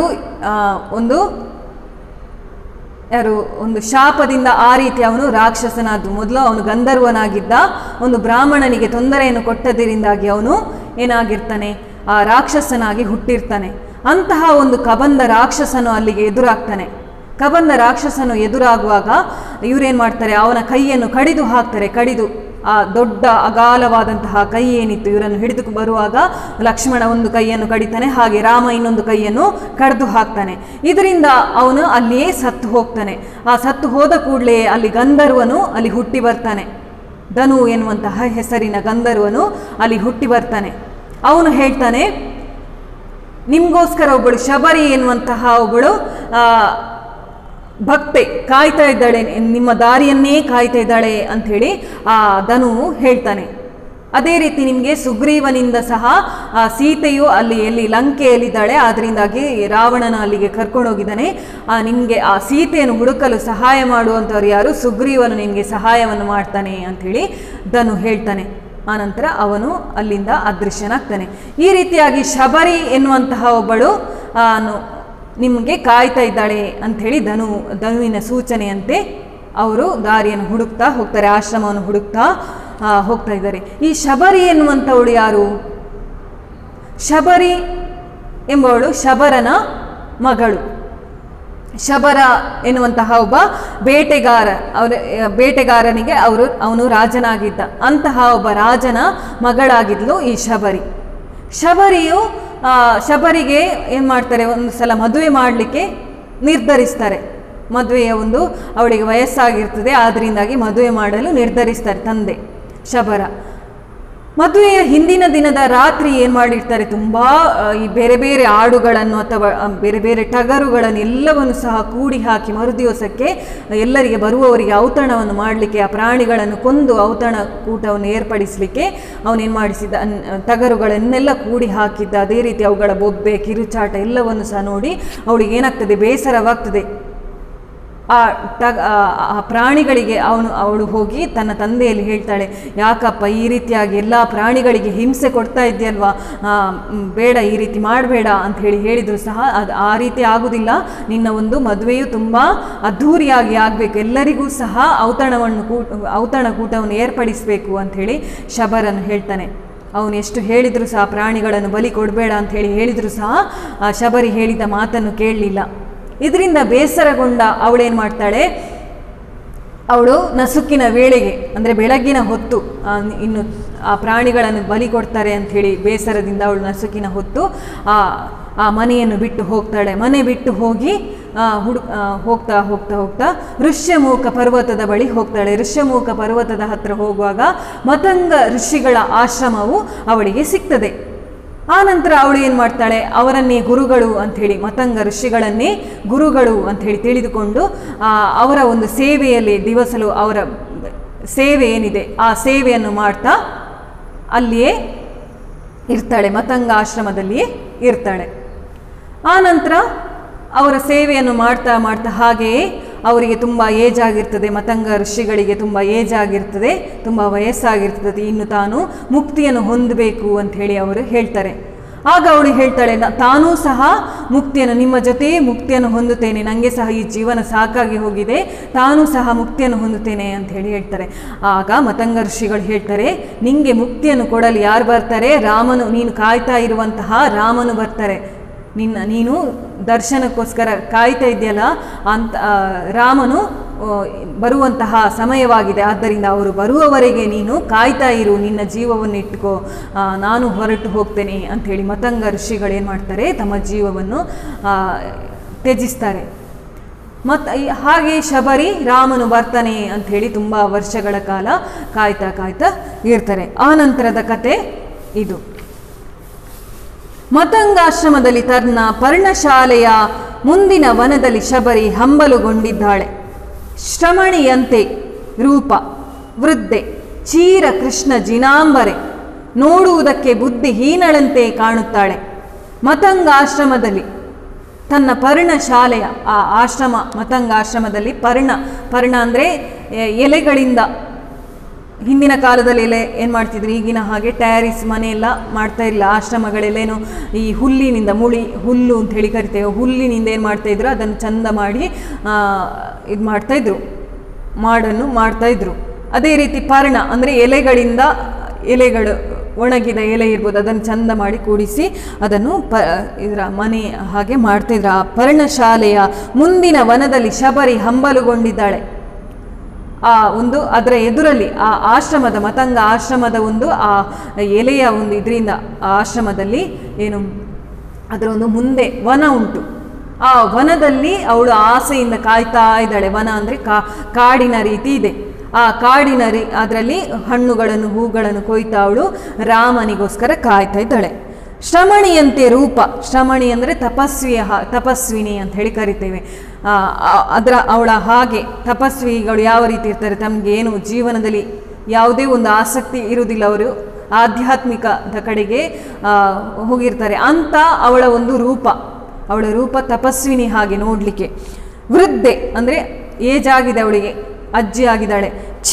ಒಂದು ಶಾಪದಿಂದ ಆ ರೀತಿ ಅವನು ರಾಕ್ಷಸನಾದ್ದು. ಮೊದಲು ಅವನು ಗಂಧರ್ವನಾಗಿದ್ದ, ಒಂದು ಬ್ರಾಹ್ಮಣನಿಗೆ ತೊಂದರೆಯನ್ನು ಕೊಟ್ಟದರಿಂದಾಗಿ ಅವನು ಏನಾಗಿರ್ತಾನೆ, ಆ ರಾಕ್ಷಸನಾಗಿ ಹುಟ್ಟಿರ್ತಾನೆ. ಅಂತಹ ಒಂದು ಕಬಂದ ರಾಕ್ಷಸನು ಅಲ್ಲಿಗೆ ಎದುರಾಗ್ತಾನೆ. ಕಬಂದ ರಾಕ್ಷಸನು ಎದುರಾಗುವಾಗ ಇವರೇನು ಮಾಡ್ತಾರೆ, ಅವನ ಕೈಯನ್ನು ಕಡಿದು ಹಾಕ್ತಾರೆ. ಕಡಿದು ಆ ದೊಡ್ಡ ಅಗಾಲವಾದಂತಹ ಕೈ ಏನಿತ್ತು ಇವರನ್ನು ಹಿಡಿದು ಬರುವಾಗ ಲಕ್ಷ್ಮಣ ಒಂದು ಕೈಯನ್ನು ಕಡಿತಾನೆ, ಹಾಗೆ ರಾಮ ಇನ್ನೊಂದು ಕೈಯನ್ನು ಕಡಿದು ಹಾಕ್ತಾನೆ. ಇದರಿಂದ ಅವನು ಅಲ್ಲಿಯೇ ಸತ್ತು ಹೋಗ್ತಾನೆ. ಆ ಸತ್ತು ಹೋದ ಕೂಡಲೇ ಅಲ್ಲಿ ಗಂಧರ್ವನು ಅಲ್ಲಿ ಹುಟ್ಟಿ ಬರ್ತಾನೆ. ಧನು ಎನ್ನುವಂತಹ ಹೆಸರಿನ ಗಂಧರ್ವನು ಅಲ್ಲಿ ಹುಟ್ಟಿ ಬರ್ತಾನೆ. ಅವನು ಹೇಳ್ತಾನೆ, ನಿಮಗೋಸ್ಕರ ಒಬ್ಬಳು ಶಬರಿ ಎನ್ನುವಂತಹ ಒಬ್ಬಳು ಭಕ್ತೆ ಕಾಯ್ತಾ ಇದ್ದಾಳೆ, ನಿಮ್ಮ ದಾರಿಯನ್ನೇ ಕಾಯ್ತಾ ಇದ್ದಾಳೆ ಅಂಥೇಳಿ ಆ ಧನು ಹೇಳ್ತಾನೆ. ಅದೇ ರೀತಿ ನಿಮಗೆ ಸುಗ್ರೀವನಿಂದ ಸಹ ಸೀತೆಯು ಎಲ್ಲಿ ಲಂಕೆಯಲ್ಲಿದ್ದಾಳೆ, ಅದರಿಂದಾಗಿ ರಾವಣನ ಅಲ್ಲಿಗೆ ಕರ್ಕೊಂಡೋಗಿದ್ದಾನೆ. ನಿಮಗೆ ಆ ಸೀತೆಯನ್ನು ಹುಡುಕಲು ಸಹಾಯ ಮಾಡುವಂಥವ್ರು ಯಾರು, ಸುಗ್ರೀವನು ನಿಮಗೆ ಸಹಾಯವನ್ನು ಮಾಡ್ತಾನೆ ಅಂಥೇಳಿ ಧನು ಹೇಳ್ತಾನೆ. ಆನಂತರ ಅವನು ಅಲ್ಲಿಂದ ಅದೃಶ್ಯನಾಗ್ತಾನೆ. ಈ ರೀತಿಯಾಗಿ ಶಬರಿ ಎನ್ನುವಂತಹ ಒಬ್ಬಳು ನಿಮಗೆ ಕಾಯ್ತಾ ಇದ್ದಾಳೆ ಅಂಥೇಳಿ ಧನುವಿನ ಸೂಚನೆಯಂತೆ ಅವರು ದಾರಿಯನ್ನು ಹುಡುಕ್ತಾ ಹೋಗ್ತಾರೆ, ಆಶ್ರಮವನ್ನು ಹುಡುಕ್ತಾ ಹೋಗ್ತಾ ಇದ್ದಾರೆ. ಈ ಶಬರಿ ಎನ್ನುವಂಥವಳು ಯಾರು? ಶಬರಿ ಎಂಬವಳು ಶಬರನ ಮಗಳು. ಶಬರ ಎನ್ನುವಂತಹ ಒಬ್ಬ ಬೇಟೆಗಾರನಿಗೆ ಅವನು ರಾಜನಾಗಿದ್ದ. ಅಂತಹ ಒಬ್ಬ ರಾಜನ ಮಗಳಾಗಿದ್ಲು ಈ ಶಬರಿ. ಶಬರಿಗೆ ಏನು ಮಾಡ್ತಾರೆ, ಒಂದು ಸಲ ಮದುವೆ ಮಾಡಲಿಕ್ಕೆ ನಿರ್ಧರಿಸ್ತಾರೆ. ಮದುವೆಯ ಅವಳಿಗೆ ವಯಸ್ಸಾಗಿರ್ತದೆ, ಆದ್ದರಿಂದಾಗಿ ಮದುವೆ ಮಾಡಲು ನಿರ್ಧರಿಸ್ತಾರೆ ತಂದೆ ಶಬರ. ಮದುವೆಯ ಹಿಂದಿನ ದಿನದ ರಾತ್ರಿ ಏನು ಮಾಡಿರ್ತಾರೆ, ತುಂಬ ಈ ಬೇರೆ ಬೇರೆ ಆಡುಗಳನ್ನು ಅಥವಾ ಬೇರೆ ಬೇರೆ ಟಗರುಗಳನ್ನು ಎಲ್ಲವನ್ನು ಸಹ ಕೂಡಿ ಹಾಕಿ ಮರುದಿವಸಕ್ಕೆ ಎಲ್ಲರಿಗೆ ಬರುವವರಿಗೆ ಔತಣವನ್ನು ಮಾಡಲಿಕ್ಕೆ, ಆ ಪ್ರಾಣಿಗಳನ್ನು ಕೊಂದು ಔತಣ ಕೂಟವನ್ನು ಏರ್ಪಡಿಸಲಿಕ್ಕೆ ಅವನೇನು ಮಾಡಿಸಿದ್ದ, ಟಗರುಗಳನ್ನೆಲ್ಲ ಕೂಡಿ ಹಾಕಿದ್ದ. ಅದೇ ರೀತಿ ಅವುಗಳ ಬೊಬ್ಬೆ ಕಿರುಚಾಟ ಎಲ್ಲವನ್ನು ಸಹ ನೋಡಿ ಅವಳಿಗೆ ಏನಾಗ್ತದೆ, ಬೇಸರವಾಗ್ತದೆ. ಆ ಪ್ರಾಣಿಗಳಿಗೆ ಅವಳು ಹೋಗಿ ತನ್ನ ತಂದೆಯಲ್ಲಿ ಹೇಳ್ತಾಳೆ, ಯಾಕಪ್ಪ ಈ ರೀತಿಯಾಗಿ ಎಲ್ಲ ಪ್ರಾಣಿಗಳಿಗೆ ಹಿಂಸೆ ಕೊಡ್ತಾ ಇದೆಯಲ್ವಾ, ಬೇಡ, ಈ ರೀತಿ ಮಾಡಬೇಡ ಅಂತ ಹೇಳಿದರು ಸಹ ಆ ರೀತಿ ಆಗುವುದಿಲ್ಲ. ನಿನ್ನ ಮದುವೆಯು ತುಂಬ ಅದ್ಧೂರಿಯಾಗಿ ಆಗಬೇಕು, ಎಲ್ಲರಿಗೂ ಸಹ ಔತಣ ಕೂಟವನ್ನು ಏರ್ಪಡಿಸಬೇಕು ಅಂಥೇಳಿ ಶಬರನ್ನು ಹೇಳ್ತಾನೆ. ಅವನು ಎಷ್ಟು ಹೇಳಿದರೂ ಸಹ ಪ್ರಾಣಿಗಳನ್ನು ಬಲಿ ಕೊಡಬೇಡ ಅಂಥೇಳಿ ಹೇಳಿದರೂ ಸಹ ಶಬರಿ ಹೇಳಿದ ಮಾತನ್ನು ಕೇಳಲಿಲ್ಲ. ಇದರಿಂದ ಬೇಸರಗೊಂಡ ಅವಳೇನು ಮಾಡ್ತಾಳೆ, ಅವಳು ನಸುಕಿನ ವೇಳೆಗೆ ಅಂದರೆ ಬೆಳಗ್ಗಿನ ಹೊತ್ತು ಇನ್ನು ಆ ಪ್ರಾಣಿಗಳನ್ನು ಬಲಿ ಕೊಡ್ತಾರೆ ಅಂಥೇಳಿ ಬೇಸರದಿಂದ ಅವಳು ನಸುಕಿನ ಹೊತ್ತು ಆ ಮನೆಯನ್ನು ಬಿಟ್ಟು ಹೋಗ್ತಾಳೆ. ಮನೆ ಬಿಟ್ಟು ಹೋಗಿ ಹೋಗ್ತಾ ಹೋಗ್ತಾ ಹೋಗ್ತಾ ಋಷ್ಯಮೂಕ ಪರ್ವತದ ಬಳಿ ಹೋಗ್ತಾಳೆ. ಋಷ್ಯಮೂಕ ಪರ್ವತದ ಹತ್ತಿರ ಹೋಗುವಾಗ ಮತಂಗ ಋಷಿಗಳ ಆಶ್ರಮವು ಅವಳಿಗೆ ಸಿಗ್ತದೆ. ಆ ನಂತರ ಅವಳು ಏನು ಮಾಡ್ತಾಳೆ, ಅವರನ್ನೇ ಗುರುಗಳು ಅಂಥೇಳಿ, ಮತಂಗ ಋಷಿಗಳನ್ನೇ ಗುರುಗಳು ಅಂಥೇಳಿ ತಿಳಿದುಕೊಂಡು ಅವರ ಒಂದು ಸೇವೆಯಲ್ಲಿ ದಿವಸಲು ಅವರ ಸೇವೆ ಏನಿದೆ ಆ ಸೇವೆಯನ್ನು ಮಾಡ್ತಾ ಅಲ್ಲಿಯೇ ಇರ್ತಾಳೆ, ಮತಂಗ ಆಶ್ರಮದಲ್ಲಿಯೇ ಇರ್ತಾಳೆ. ಆ ನಂತರ ಅವರ ಸೇವೆಯನ್ನು ಮಾಡ್ತಾ ಮಾಡ್ತಾ ಹಾಗೆಯೇ ಅವರಿಗೆ ತುಂಬ ಏಜ್ ಆಗಿರ್ತದೆ, ಮತಂಗ ಋಷಿಗಳಿಗೆ ತುಂಬ ಏಜ್ ಆಗಿರ್ತದೆ, ತುಂಬ ವಯಸ್ಸಾಗಿರ್ತದೆ. ಇನ್ನು ತಾನು ಮುಕ್ತಿಯನ್ನು ಹೊಂದಬೇಕು ಅಂಥೇಳಿ ಅವರು ಹೇಳ್ತಾರೆ. ಆಗ ಅವಳು ಹೇಳ್ತಾಳೆ, ತಾನೂ ಸಹ ನಿಮ್ಮ ಜೊತೆ ಮುಕ್ತಿಯನ್ನು ಹೊಂದುತ್ತೇನೆ, ನನಗೆ ಸಹ ಈ ಜೀವನ ಸಾಕಾಗಿ ಹೋಗಿದೆ, ತಾನೂ ಸಹ ಮುಕ್ತಿಯನ್ನು ಹೊಂದುತ್ತೇನೆ ಅಂತ ಹೇಳ್ತಾರೆ. ಆಗ ಮತಂಗ ಋಷಿಗಳು ಹೇಳ್ತಾರೆ, ನಿಂಗೆ ಮುಕ್ತಿಯನ್ನು ಕೊಡಲು ಯಾರು ಬರ್ತಾರೆ, ರಾಮನು, ನೀನು ಕಾಯ್ತಾ ಇರುವಂತಹ ರಾಮನು ಬರ್ತಾರೆ. ನೀನು ದರ್ಶನಕ್ಕೋಸ್ಕರ ಕಾಯ್ತಾ ಇದೆಯಲ್ಲ ಅಂತ ರಾಮನು ಬರುವಂತಹ ಸಮಯವಾಗಿದೆ. ಆದ್ದರಿಂದ ಅವರು ಬರುವವರೆಗೆ ನೀನು ಕಾಯ್ತಾ ಇರು, ನಿನ್ನ ಜೀವವನ್ನು ಇಟ್ಕೋ, ನಾನು ಹೊರಟು ಹೋಗ್ತೇನೆ ಅಂಥೇಳಿ ಮತಂಗ ಋಷಿಗಳೇನು ಮಾಡ್ತಾರೆ, ತಮ್ಮ ಜೀವವನ್ನು ತ್ಯಜಿಸ್ತಾರೆ. ಹಾಗೆ ಶಬರಿ ರಾಮನು ಬರ್ತಾನೆ ಅಂಥೇಳಿ ತುಂಬ ವರ್ಷಗಳ ಕಾಲ ಕಾಯ್ತಾ ಇರ್ತಾರೆ. ಆ ನಂತರದ ಕತೆ ಇದು. ಮತಂಗಾಶ್ರಮದಲ್ಲಿ ತನ್ನ ಪರ್ಣಶಾಲೆಯ ಮುಂದಿನ ವನದಲ್ಲಿ ಶಬರಿ ಹಂಬಲುಗೊಂಡಿದ್ದಾಳೆ. ಶ್ರಮಣಿಯಂತೆ ರೂಪ, ವೃದ್ಧೆ, ಚೀರ ಕೃಷ್ಣ ಜಿನಾಂಬರೆ, ನೋಡುವುದಕ್ಕೆ ಬುದ್ಧಿಹೀನಳಂತೆ ಕಾಣುತ್ತಾಳೆ. ಮತಂಗಾಶ್ರಮದಲ್ಲಿ ತನ್ನ ಪರ್ಣಶಾಲೆಯ ಮತಂಗಾಶ್ರಮದಲ್ಲಿ ಪರ್ಣ ಅಂದರೆ ಎಲೆಗಳಿಂದ, ಹಿಂದಿನ ಕಾಲದಲ್ಲಿ ಏನು ಮಾಡ್ತಿದ್ರು, ಈಗಿನ ಹಾಗೆ ಟ್ಯಾರಿಸ್ ಮನೆಯೆಲ್ಲ ಮಾಡ್ತಾ ಇಲ್ಲ. ಆಶ್ರಮಗಳೆಲ್ಲೇನು ಈ ಹುಲ್ಲಿನಿಂದ, ಹುಲ್ಲು ಅಂತ ಹೇಳಿ ಕರಿತೇವೆ, ಹುಲ್ಲಿನಿಂದ ಏನು ಮಾಡ್ತಾಯಿದ್ರು, ಅದನ್ನು ಚಂದ ಮಾಡಿ ಇದು ಮಾಡ್ತಾಯಿದ್ರು, ಮಾಡನ್ನು ಮಾಡ್ತಾಯಿದ್ರು. ಅದೇ ರೀತಿ ಪರ್ಣ ಅಂದರೆ ಎಲೆಗಳು ಒಣಗಿದ ಎಲೆ ಇರ್ಬೋದು, ಅದನ್ನು ಚಂದ ಮಾಡಿ ಕೂಡಿಸಿ ಅದನ್ನು ಇದರ ಮನೆ ಹಾಗೆ ಮಾಡ್ತಾಯಿದ್ರು. ಆ ಪರ್ಣಶಾಲೆಯ ಮುಂದಿನ ವನದಲ್ಲಿ ಶಬರಿ ಹಂಬಲುಗೊಂಡಿದ್ದಾಳೆ. ಅದರ ಎದುರಲ್ಲಿ ಆಶ್ರಮದ ಮತಂಗ ಆಶ್ರಮದ ಆ ಎಲೆಯ ಇದರಿಂದ ಆಶ್ರಮದಲ್ಲಿ ಅದರ ಮುಂದೆ ವನ ಉಂಟು. ಆ ವನದಲ್ಲಿ ಅವಳು ಆಸೆಯಿಂದ ಕಾಯ್ತಾ ಇದ್ದಾಳೆ. ವನ ಅಂದರೆ ಕಾಡಿನ ರೀತಿ ಇದೆ. ಆ ಕಾಡಿನ ಅದರಲ್ಲಿ ಹಣ್ಣುಗಳನ್ನು ಹೂಗಳನ್ನು ಕೊಯ್ತಾ ಅವಳು ರಾಮನಿಗೋಸ್ಕರ ಕಾಯ್ತಾ ಇದ್ದಾಳೆ. ಶ್ರಮಣಿಯಂತೆ ರೂಪ, ಶ್ರಮಣಿ ಅಂದರೆ ತಪಸ್ವಿನಿ ಅಂತ ಹೇಳಿ ಕರಿತೇವೆ. ಅವಳ ಹಾಗೆ ತಪಸ್ವಿಗಳು ಯಾವ ರೀತಿ ಇರ್ತಾರೆ, ತಮಗೇನು ಜೀವನದಲ್ಲಿ ಯಾವುದೇ ಒಂದು ಆಸಕ್ತಿ ಇರುವುದಿಲ್ಲ, ಅವರು ಆಧ್ಯಾತ್ಮಿಕದ ಕಡೆಗೆ ಹೋಗಿರ್ತಾರೆ ಅಂತ ಅವಳ ರೂಪ ತಪಸ್ವಿನಿ ಹಾಗೆ ನೋಡಲಿಕ್ಕೆ. ವೃದ್ಧೆ ಅಂದರೆ ಏಜ್ ಆಗಿದೆ ಅವಳಿಗೆ, ಅಜ್ಜಿ ಆಗಿದ್ದಾಳೆ.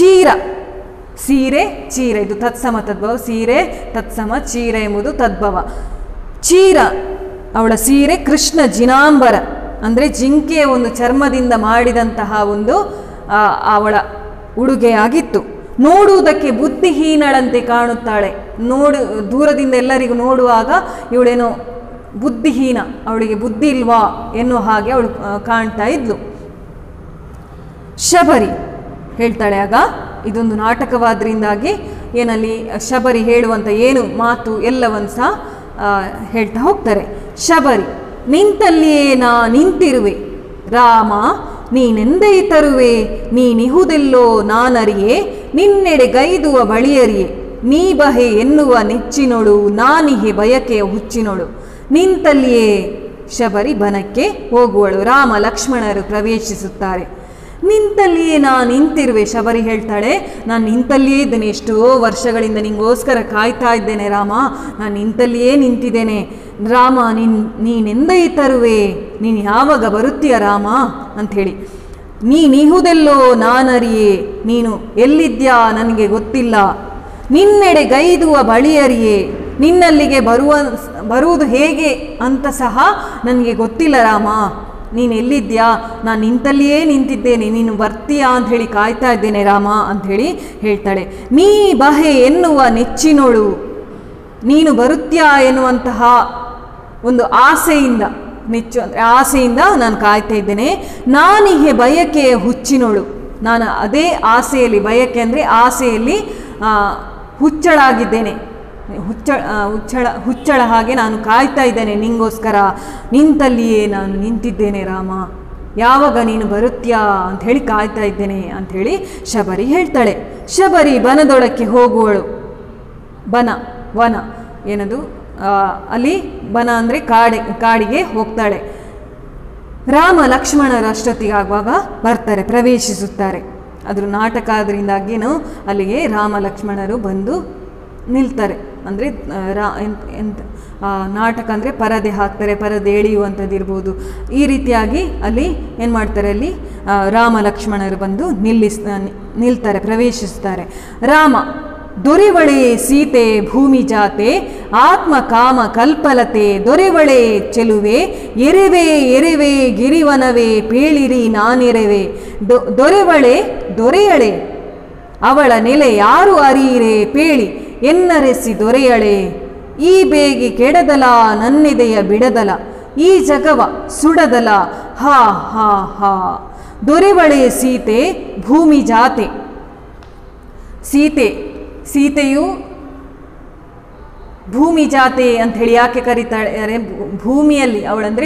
ಸೀರೆ, ಇದು ತತ್ಸಮ ತದ್ಭವ, ಸೀರೆ ತತ್ಸಮ, ಚೀರ ಎಂಬುದು ತದ್ಭವ. ಚೀರ ಅವಳ ಸೀರೆ ಕೃಷ್ಣ ಜಿನಾಂಬರ ಅಂದರೆ ಜಿಂಕೆಯ ಒಂದು ಚರ್ಮದಿಂದ ಮಾಡಿದಂತಹ ಒಂದು ಅವಳ ಉಡುಗೆಯಾಗಿತ್ತು. ನೋಡುವುದಕ್ಕೆ ಬುದ್ಧಿಹೀನಳಂತೆ ಕಾಣುತ್ತಾಳೆ. ದೂರದಿಂದ ಎಲ್ಲರಿಗೂ ನೋಡುವಾಗ ಇವಳೇನೋ ಬುದ್ಧಿಹೀನ, ಅವಳಿಗೆ ಬುದ್ಧಿ ಇಲ್ವಾ ಎನ್ನುವ ಹಾಗೆ ಅವಳು ಕಾಣ್ತಾ ಇದ್ಲು. ಶಬರಿ ಹೇಳ್ತಾಳೆ. ಆಗ ಇದೊಂದು ನಾಟಕವಾದ್ರಿಂದಾಗಿ ಏನಲ್ಲಿ ಶಬರಿ ಹೇಳುವಂಥ ಏನು ಮಾತು ಎಲ್ಲವನ್ನು ಸಹ ಹೇಳ್ತಾ ಹೋಗ್ತಾರೆ. ಶಬರಿ, ನಿಂತಲ್ಲಿಯೇ ನಾ ನಿಂತಿರುವೆ ರಾಮ, ನೀನೆಂದೇ ತರುವೆ ನೀನಿಹುದೆಲ್ಲೋ ನಾನರಿಯೇ, ನಿನ್ನೆಡೆ ಗೈದುವ ಬಳಿಯರಿಯೇ, ನೀ ಬಹೆ ಎನ್ನುವ ನೆಚ್ಚಿನೊಳು ನಾನಿಹೆ ಬಯಕೆಯ ಹುಚ್ಚಿನೊಳು. ನಿಂತಲ್ಲಿಯೇ ಶಬರಿ ಬನಕ್ಕೆ ಹೋಗುವಳು. ರಾಮ ಲಕ್ಷ್ಮಣರು ಪ್ರವೇಶಿಸುತ್ತಾರೆ. ನಿಂತಲ್ಲಿಯೇ ನಾನು ನಿಂತಿರುವೆ. ಶಬರಿ ಹೇಳ್ತಾಳೆ, ನಾನು ನಿಂತಲ್ಲಿಯೇ ಇದ್ದೇನೆ, ಎಷ್ಟೋ ವರ್ಷಗಳಿಂದ ನಿಂಗೋಸ್ಕರ ಕಾಯ್ತಾ ಇದ್ದೇನೆ ರಾಮ, ನಾನು ನಿಂತಲ್ಲಿಯೇ ನಿಂತಿದ್ದೇನೆ. ರಾಮ, ನೀನೆಂದೇ ತರುವೆ, ನೀನು ಯಾವಾಗ ಬರುತ್ತೀಯ ರಾಮ ಅಂಥೇಳಿ. ನೀನಿಹುದೆಲ್ಲೋ ನಾನರಿಯೇ, ನೀನು ಎಲ್ಲಿದ್ಯಾ ನನಗೆ ಗೊತ್ತಿಲ್ಲ. ನಿನ್ನೆಡೆ ಗೈದುವ ಬಳಿಯರಿಯೇ, ನಿನ್ನಲ್ಲಿಗೆ ಬರುವುದು ಹೇಗೆ ಅಂತ ಸಹ ನನಗೆ ಗೊತ್ತಿಲ್ಲ ರಾಮ. ನೀನು ಎಲ್ಲಿದ್ಯಾ, ನಾನು ನಿಂತಲ್ಲಿಯೇ ನಿಂತಿದ್ದೇನೆ, ನೀನು ಬರ್ತೀಯಾ ಅಂಥೇಳಿ ಕಾಯ್ತಾ ಇದ್ದೇನೆ ರಾಮ ಅಂಥೇಳಿ ಹೇಳ್ತಾಳೆ. ನೀ ಬಹೆ ಎನ್ನುವ ನೆಚ್ಚಿನೋಳು, ನೀನು ಬರುತ್ತೀಯಾ ಎನ್ನುವಂತಹ ಒಂದು ಆಸೆಯಿಂದ, ನೆಚ್ಚು ಅಂದರೆ ಆಸೆಯಿಂದ ನಾನು ಕಾಯ್ತಾ ಇದ್ದೇನೆ. ನಾನಿಹೆ ಬಯಕೆಯ ಹುಚ್ಚಿನೋಳು, ನಾನು ಅದೇ ಆಸೆಯಲ್ಲಿ, ಬಯಕೆ ಅಂದರೆ ಆಸೆಯಲ್ಲಿ ಹುಚ್ಚಳಾಗಿದ್ದೇನೆ, ಹುಚ್ಚಳ ಹಾಗೆ ನಾನು ಕಾಯ್ತಾ ಇದ್ದೇನೆ ನಿಂಗೋಸ್ಕರ. ನಿಂತಲ್ಲಿಯೇ ನಾನು ನಿಂತಿದ್ದೇನೆ ರಾಮ, ಯಾವಾಗ ನೀನು ಬರುತ್ತೀಯಾ ಅಂಥೇಳಿ ಕಾಯ್ತಾ ಇದ್ದೇನೆ ಅಂಥೇಳಿ ಶಬರಿ ಹೇಳ್ತಾಳೆ. ಶಬರಿ ಬನದೊಳಕ್ಕೆ ಹೋಗುವಳು. ವನ ಏನದು ಅಲ್ಲಿ ಬನ ಅಂದರೆ ಕಾಡಿಗೆ ಹೋಗ್ತಾಳೆ. ರಾಮ ಲಕ್ಷ್ಮಣರು ಅಷ್ಟೊತ್ತಿಗಾಗುವಾಗ ಬರ್ತಾರೆ, ಪ್ರವೇಶಿಸುತ್ತಾರೆ. ಅದ್ರ ನಾಟಕ ಆದ್ರಿಂದಾಗಿಯೂ ಅಲ್ಲಿಗೆ ರಾಮ ಲಕ್ಷ್ಮಣರು ಬಂದು ನಿಲ್ತಾರೆ. ಅಂದರೆ ನಾಟಕ ಅಂದರೆ ಪರದೆ ಹಾಕ್ತಾರೆ, ಪರದೆ ಎಳೆಯುವಂಥದ್ದು ಇರ್ಬೋದು. ಈ ರೀತಿಯಾಗಿ ಅಲ್ಲಿ ಏನು ಮಾಡ್ತಾರೆ, ಅಲ್ಲಿ ರಾಮ ಲಕ್ಷ್ಮಣರು ಬಂದು ನಿಲ್ತಾರೆ, ಪ್ರವೇಶಿಸ್ತಾರೆ. ರಾಮ, ದೊರೆವಳೆ ಸೀತೆ ಭೂಮಿ ಜಾತೆ, ಆತ್ಮ ಕಾಮ ಕಲ್ಪಲತೆ, ದೊರೆವಳೆ ಚೆಲುವೆ, ಎರೆವೆ ಎರೆವೆ ಗಿರಿವನವೇ, ಪೇಳಿರಿ ನಾನೆರೆವೆ. ದೊರೆವಳೆ ದೊರೆಯಳೆ, ಅವಳ ನೆಲೆ ಯಾರು ಅರಿಯಿರೆ, ಪೇಳಿ ಎನ್ನರೆಸಿ ದೊರೆಯಳೆ. ಈ ಬೇಗಿ ಕೆಡದಲ ನನ್ನೆದೆಯ ಬಿಡದಲ, ಈ ಜಗವ ಸುಡದಲ ಹಾ ಹಾ ಹಾ. ದೊರೆವಳೆ ಸೀತೆ ಭೂಮಿ ಜಾತೆ. ಸೀತೆಯು ಭೂಮಿ ಜಾತೆ ಅಂಥೇಳಿ ಯಾಕೆ ಕರೀತಾಳೆ, ಭೂಮಿಯಲ್ಲಿ ಅವಳಂದರೆ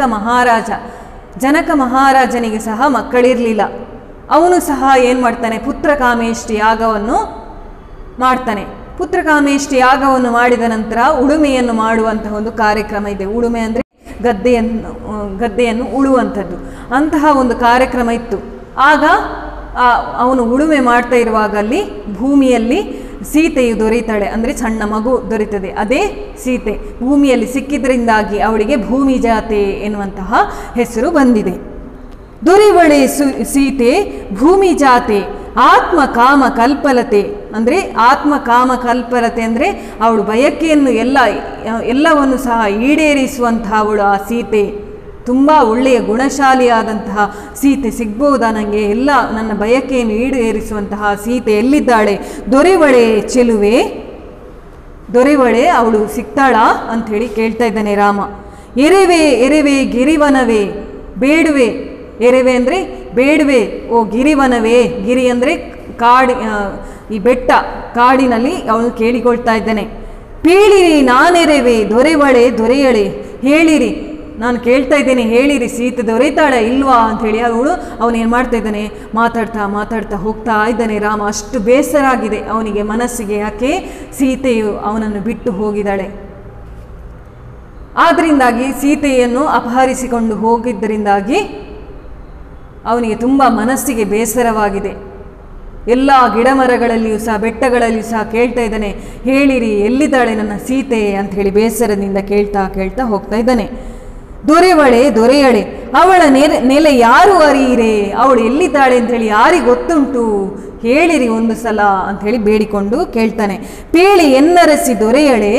ಜನಕ ಮಹಾರಾಜನಿಗೆ ಸಹ ಮಕ್ಕಳಿರಲಿಲ್ಲ. ಅವನು ಸಹ ಏನು ಮಾಡ್ತಾನೆ, ಪುತ್ರಕಾಮೇಷ್ಟಿ ಯಾಗವನ್ನು ಮಾಡ್ತಾನೆ. ಪುತ್ರಕಾಮೇಷ್ಟಿ ಯಾಗವನ್ನು ಮಾಡಿದ ನಂತರ ಉಳುಮೆಯನ್ನು ಮಾಡುವಂತಹ ಒಂದು ಕಾರ್ಯಕ್ರಮ ಇದೆ. ಉಳುಮೆ ಅಂದರೆ ಗದ್ದೆಯನ್ನು ಉಳುವಂಥದ್ದು. ಅಂತಹ ಒಂದು ಕಾರ್ಯಕ್ರಮ ಇತ್ತು. ಆಗ ಅವನು ಉಳುಮೆ ಮಾಡ್ತಾ ಇರುವಾಗ ಅಲ್ಲಿ ಭೂಮಿಯಲ್ಲಿ ಸೀತೆಯು ದೊರೆಯುತ್ತಾಳೆ, ಅಂದರೆ ಸಣ್ಣ ಮಗು ದೊರೆಯುತ್ತದೆ, ಅದೇ ಸೀತೆ. ಭೂಮಿಯಲ್ಲಿ ಸಿಕ್ಕಿದ್ರಿಂದಾಗಿ ಅವಳಿಗೆ ಭೂಮಿ ಜಾತೆ ಎನ್ನುವಂತಹ ಹೆಸರು ಬಂದಿದೆ. ದೊರೆವಳೆ ಸೀತೆ ಭೂಮಿ ಜಾತೆ, ಆತ್ಮ ಕಾಮ ಕಲ್ಪಲತೆ, ಅಂದರೆ ಆತ್ಮ ಕಾಮ ಕಲ್ಪಲತೆ ಅಂದರೆ ಅವಳು ಬಯಕೆಯನ್ನು ಎಲ್ಲವನ್ನು ಸಹ ಈಡೇರಿಸುವಂತಹ ಅವಳು ಆ ಸೀತೆ. ತುಂಬ ಒಳ್ಳೆಯ ಗುಣಶಾಲಿಯಾದಂತಹ ಸೀತೆ ಸಿಗ್ಬೋದಾ ನನಗೆ, ಎಲ್ಲ ನನ್ನ ಬಯಕೆಯನ್ನು ಈಡೇರಿಸುವಂತಹ ಸೀತೆ ಎಲ್ಲಿದ್ದಾಳೆ? ದೊರೆವಳೆ ಚೆಲುವೆ, ದೊರೆವಳೆ ಅವಳು ಸಿಗ್ತಾಳಾ ಅಂಥೇಳಿ ಕೇಳ್ತಾ ಇದ್ದಾನೆ ರಾಮ. ಎರೆವೆ ಎರೆವೆ ಗಿರಿವನವೇ, ಬೇಡುವೆ. ಎರೆವೆ ಅಂದರೆ ಬೇಡುವೆ, ಓ ಗಿರಿವನವೇ. ಗಿರಿ ಅಂದರೆ ಈ ಬೆಟ್ಟ, ಕಾಡಿನಲ್ಲಿ ಅವನು ಕೇಳಿಕೊಳ್ತಾ ಇದ್ದಾನೆ. ಪೇಳಿರಿ ನಾನೆರೆವೆ, ದೊರೆವಳೆ ದೊರೆಯಳೆ, ಹೇಳಿರಿ, ನಾನು ಕೇಳ್ತಾ ಇದ್ದೇನೆ, ಹೇಳಿರಿ ಸೀತೆ ದೊರೆತಾಳೆ ಇಲ್ವಾ ಅಂಥೇಳಿ ಅವನೇನು ಮಾಡ್ತಾ ಇದ್ದಾನೆ, ಮಾತಾಡ್ತಾ ಹೋಗ್ತಾ ಇದ್ದಾನೆ ರಾಮ. ಅಷ್ಟು ಬೇಸರ ಆಗಿದೆ ಅವನಿಗೆ ಮನಸ್ಸಿಗೆ, ಯಾಕೆ ಸೀತೆಯು ಅವನನ್ನು ಬಿಟ್ಟು ಹೋಗಿದ್ದಾಳೆ. ಆದ್ದರಿಂದಾಗಿ ಸೀತೆಯನ್ನು ಅಪಹರಿಸಿಕೊಂಡು ಹೋಗಿದ್ದರಿಂದಾಗಿ ಅವನಿಗೆ ತುಂಬ ಮನಸ್ಸಿಗೆ ಬೇಸರವಾಗಿದೆ. ಎಲ್ಲ ಗಿಡಮರಗಳಲ್ಲಿಯೂ ಸಹ ಬೆಟ್ಟಗಳಲ್ಲಿಯೂ ಸಹ ಕೇಳ್ತಾ ಇದ್ದಾನೆ, ಹೇಳಿರಿ ಎಲ್ಲಿದ್ದಾಳೆ ನನ್ನ ಸೀತೆ ಅಂಥೇಳಿ ಬೇಸರದಿಂದ ಕೇಳ್ತಾ ಹೋಗ್ತಾ ಇದ್ದಾನೆ. ದೊರೆವಳೆ ದೊರೆಯಳೆ, ಅವಳ ನೆಲೆ ಯಾರು ಅರಿಯಿರೆ, ಅವಳು ಎಲ್ಲಿದ್ದಾಳೆ ಅಂಥೇಳಿ ಯಾರಿಗೆ ಗೊತ್ತುಂಟು, ಹೇಳಿರಿ ಒಂದು ಸಲ ಅಂಥೇಳಿ ಬೇಡಿಕೊಂಡು ಕೇಳ್ತಾನೆ. ಪೇಳಿ ಎನ್ನರಸಿ ದೊರೆಯಳೆ,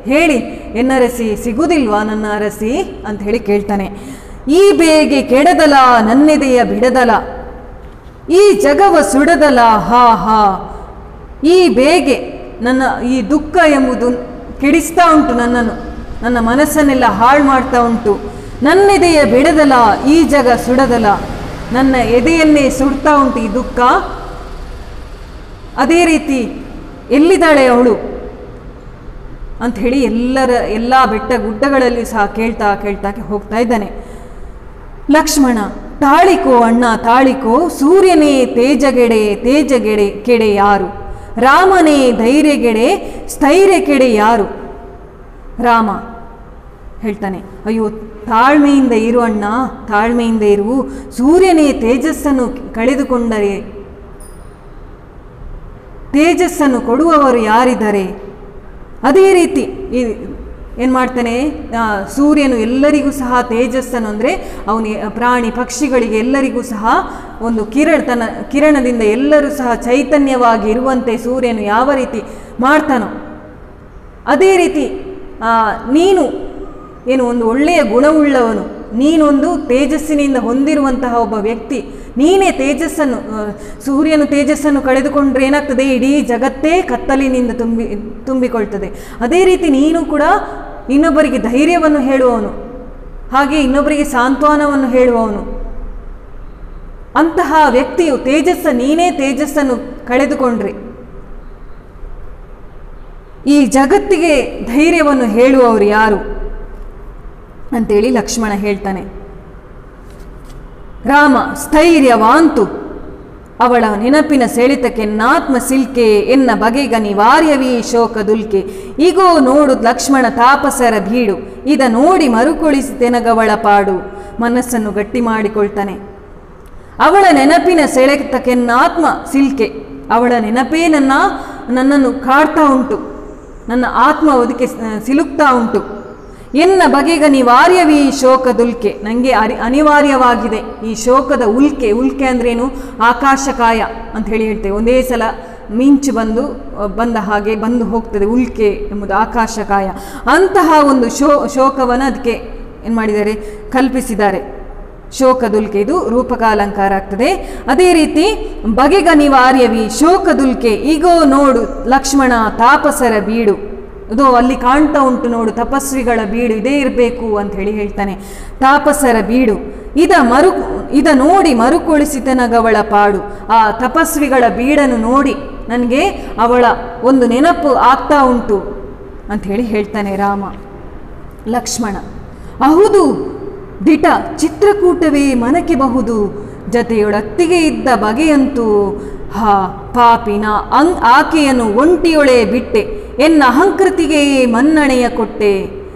ಹೇಳಿ ಎನ್ನರಸಿ ಸಿಗುವುದಿಲ್ವಾ ನನ್ನ ಅರಸಿ ಅಂತ ಹೇಳಿ ಕೇಳ್ತಾನೆ. ಈ ಬೇಗೆ ಕೆಡದಲ ನನ್ನೆದೆಯ ಬಿಡದಲ, ಈ ಜಗವ ಸುಡದಲ ಹಾ ಹಾ. ಈ ಬೇಗೆ ನನ್ನ ಈ ದುಃಖ ಎಂಬುದು ಕೆಡಿಸ್ತಾ ಉಂಟು ನನ್ನನ್ನು, ನನ್ನ ಮನಸ್ಸನ್ನೆಲ್ಲ ಹಾಳು ಮಾಡ್ತಾ ಉಂಟು. ನನ್ನೆದೆಯ ಬಿಡದಲ ಈ ಜಗ ಸುಡದಲ, ನನ್ನ ಎದೆಯನ್ನೇ ಸುಡ್ತಾ ಉಂಟು ಈ ದುಃಖ. ಅದೇ ರೀತಿ ಎಲ್ಲಿದ್ದಾಳೆ ಅವಳು ಅಂಥೇಳಿ ಎಲ್ಲ ಬೆಟ್ಟ ಗುಡ್ಡಗಳಲ್ಲಿ ಸಹ ಕೇಳ್ತಾ ಕೇಳ್ತಾ ಹೋಗ್ತಾ ಇದ್ದಾನೆ. ಲಕ್ಷ್ಮಣ, ತಾಳಿಕೋ ಅಣ್ಣ ತಾಳಿಕೋ, ಸೂರ್ಯನೇ ತೇಜಗೆಡೆ ಕೆಡೆ ಯಾರು, ರಾಮನೇ ಧೈರ್ಯಗೆಡೆ ಸ್ಥೈರ್ಯ ಕೆಡೆ ಯಾರು. ರಾಮ ಹೇಳ್ತಾನೆ, ಅಯ್ಯೋ ತಾಳ್ಮೆಯಿಂದ ಇರು ಅಣ್ಣ, ತಾಳ್ಮೆಯಿಂದ ಇರು. ಸೂರ್ಯನೇ ತೇಜಸ್ಸನ್ನು ಕಳೆದುಕೊಂಡರೆ ತೇಜಸ್ಸನ್ನು ಕೊಡುವವರು ಯಾರಿದ್ದಾರೆ? ಅದೇ ರೀತಿ ಏನು ಮಾಡ್ತಾನೆ, ಸೂರ್ಯನು ಎಲ್ಲರಿಗೂ ಸಹ ತೇಜಸ್ಸನ್ನು ಅಂದರೆ ಅವನಿಗೆ ಪ್ರಾಣಿ ಪಕ್ಷಿಗಳಿಗೆ ಎಲ್ಲರಿಗೂ ಸಹ ಒಂದು ತನ್ನ ಕಿರಣದಿಂದ ಎಲ್ಲರೂ ಸಹ ಚೈತನ್ಯವಾಗಿ ಇರುವಂತೆ ಸೂರ್ಯನು ಯಾವ ರೀತಿ ಮಾಡ್ತಾನೋ ಅದೇ ರೀತಿ ನೀನು ಏನು ಒಂದು ಒಳ್ಳೆಯ ಗುಣವುಳ್ಳವನು, ನೀನೊಂದು ತೇಜಸ್ಸಿನಿಂದ ಹೊಂದಿರುವಂತಹ ಒಬ್ಬ ವ್ಯಕ್ತಿ, ನೀನೇ ತೇಜಸ್ಸನ್ನು ಸೂರ್ಯನು ತೇಜಸ್ಸನ್ನು ಕಳೆದುಕೊಂಡ್ರೆ ಏನಾಗ್ತದೆ, ಇಡೀ ಜಗತ್ತೇ ಕತ್ತಲಿನಿಂದ ತುಂಬಿಕೊಳ್ತದೆ. ಅದೇ ರೀತಿ ನೀನು ಕೂಡ ಇನ್ನೊಬ್ಬರಿಗೆ ಧೈರ್ಯವನ್ನು ಹೇಳುವವನು, ಹಾಗೆ ಇನ್ನೊಬ್ಬರಿಗೆ ಸಾಂತ್ವನವನ್ನು ಹೇಳುವವನು. ಅಂತಹ ವ್ಯಕ್ತಿಯು ನೀನೇ ತೇಜಸ್ಸನ್ನು ಕಳೆದುಕೊಂಡ್ರೆ ಈ ಜಗತ್ತಿಗೆ ಧೈರ್ಯವನ್ನು ಹೇಳುವವರು ಯಾರು ಅಂತೇಳಿ ಲಕ್ಷ್ಮಣ ಹೇಳ್ತಾನೆ. ರಾಮ, ಸ್ಥೈರ್ಯವಾಂತು ಅವಳ ನೆನಪಿನ ಸೆಳೆತಕ್ಕೆ ನಾತ್ಮ ಸಿಲ್ಕೆ ಎನ್ನ ಬಗೆಗ ನಿವಾರ್ಯವೀ ಶೋಕದುಲ್ಕೆ. ಈಗೋ ನೋಡು ಲಕ್ಷ್ಮಣ ತಾಪಸರ ಬೀಡು, ಇದ ನೋಡಿ ಮರುಕುಳಿಸಿತೆನಗವಳ ಪಾಡು. ಮನಸ್ಸನ್ನು ಗಟ್ಟಿ ಮಾಡಿಕೊಳ್ತಾನೆ. ಅವಳ ನೆನಪಿನ ಸೆಳೆತಕ್ಕೆ ನಾತ್ಮ ಸಿಲ್ಕೆ, ಅವಳ ನೆನಪೇ ನನ್ನನ್ನು ಕಾಡ್ತಾ ಉಂಟು, ನನ್ನ ಆತ್ಮ ಅದಕ್ಕೆ ಸಿಲುಕ್ತಾ ಉಂಟು. ಎನ್ನ ಬಗೆಗ ನಿವಾರ್ಯವೀ ಶೋಕದುಲ್ಕೆ, ನನಗೆ ಅನಿವಾರ್ಯವಾಗಿದೆ ಈ ಶೋಕದ ಉಲ್ಕೆ ಅಂದ್ರೇನು, ಆಕಾಶಕಾಯ ಅಂತ ಹೇಳ್ತೇವೆ. ಒಂದೇ ಸಲ ಮಿಂಚು ಬಂದ ಹಾಗೆ ಬಂದು ಹೋಗ್ತದೆ, ಉಲ್ಕೆ ಎಂಬುದು ಆಕಾಶಕಾಯ. ಅಂತಹ ಒಂದು ಶೋಕವನ್ನು ಅದಕ್ಕೆ ಏನು ಮಾಡಿದ್ದಾರೆ, ಕಲ್ಪಿಸಿದ್ದಾರೆ. ಶೋಕದುಲ್ಕೆ ಇದು ರೂಪಕಾಲಂಕಾರ ಆಗ್ತದೆ. ಅದೇ ರೀತಿ ಬಗೆಗ ನಿವಾರ್ಯವೀ ಶೋಕದುಲ್ಕೆ, ಈಗೋ ನೋಡು ಲಕ್ಷ್ಮಣ ತಾಪಸರ ಬೀಡು, ಅದು ಅಲ್ಲಿ ಕಾಣ್ತಾ ಉಂಟು ನೋಡು, ತಪಸ್ವಿಗಳ ಬೀಡು ಇದೇ ಇರಬೇಕು ಅಂತ ಹೇಳ್ತಾನೆ. ತಾಪಸರ ಬೀಡು ಇದ ನೋಡಿ ಮರುಕುಳಿಸಿತನಗವಳ ಪಾಡು. ಆ ತಪಸ್ವಿಗಳ ಬೀಡನ್ನು ನೋಡಿ ನನಗೆ ಅವಳ ಒಂದು ನೆನಪು ಆಗ್ತಾ ಉಂಟು ಅಂತ ಹೇಳ್ತಾನೆ ರಾಮ. ಲಕ್ಷ್ಮಣ, ಅಹುದು ದಿಟ ಚಿತ್ರಕೂಟವೇ ಮನಕ್ಕೆ ಬಹುದು, ಜತೆಯೊಳತ್ತಿಗೆ ಇದ್ದ ಬಗೆಯಂತೂ ಹಾ ಪಾಪಿನ ಆಕೆಯನ್ನು ಒಂಟಿಯೊಳೆ ಬಿಟ್ಟೆ, ಎನ್ನ ಅಹಂಕೃತಿಗೆ ಮನ್ನಣೆಯ ಕೊಟ್ಟೆ.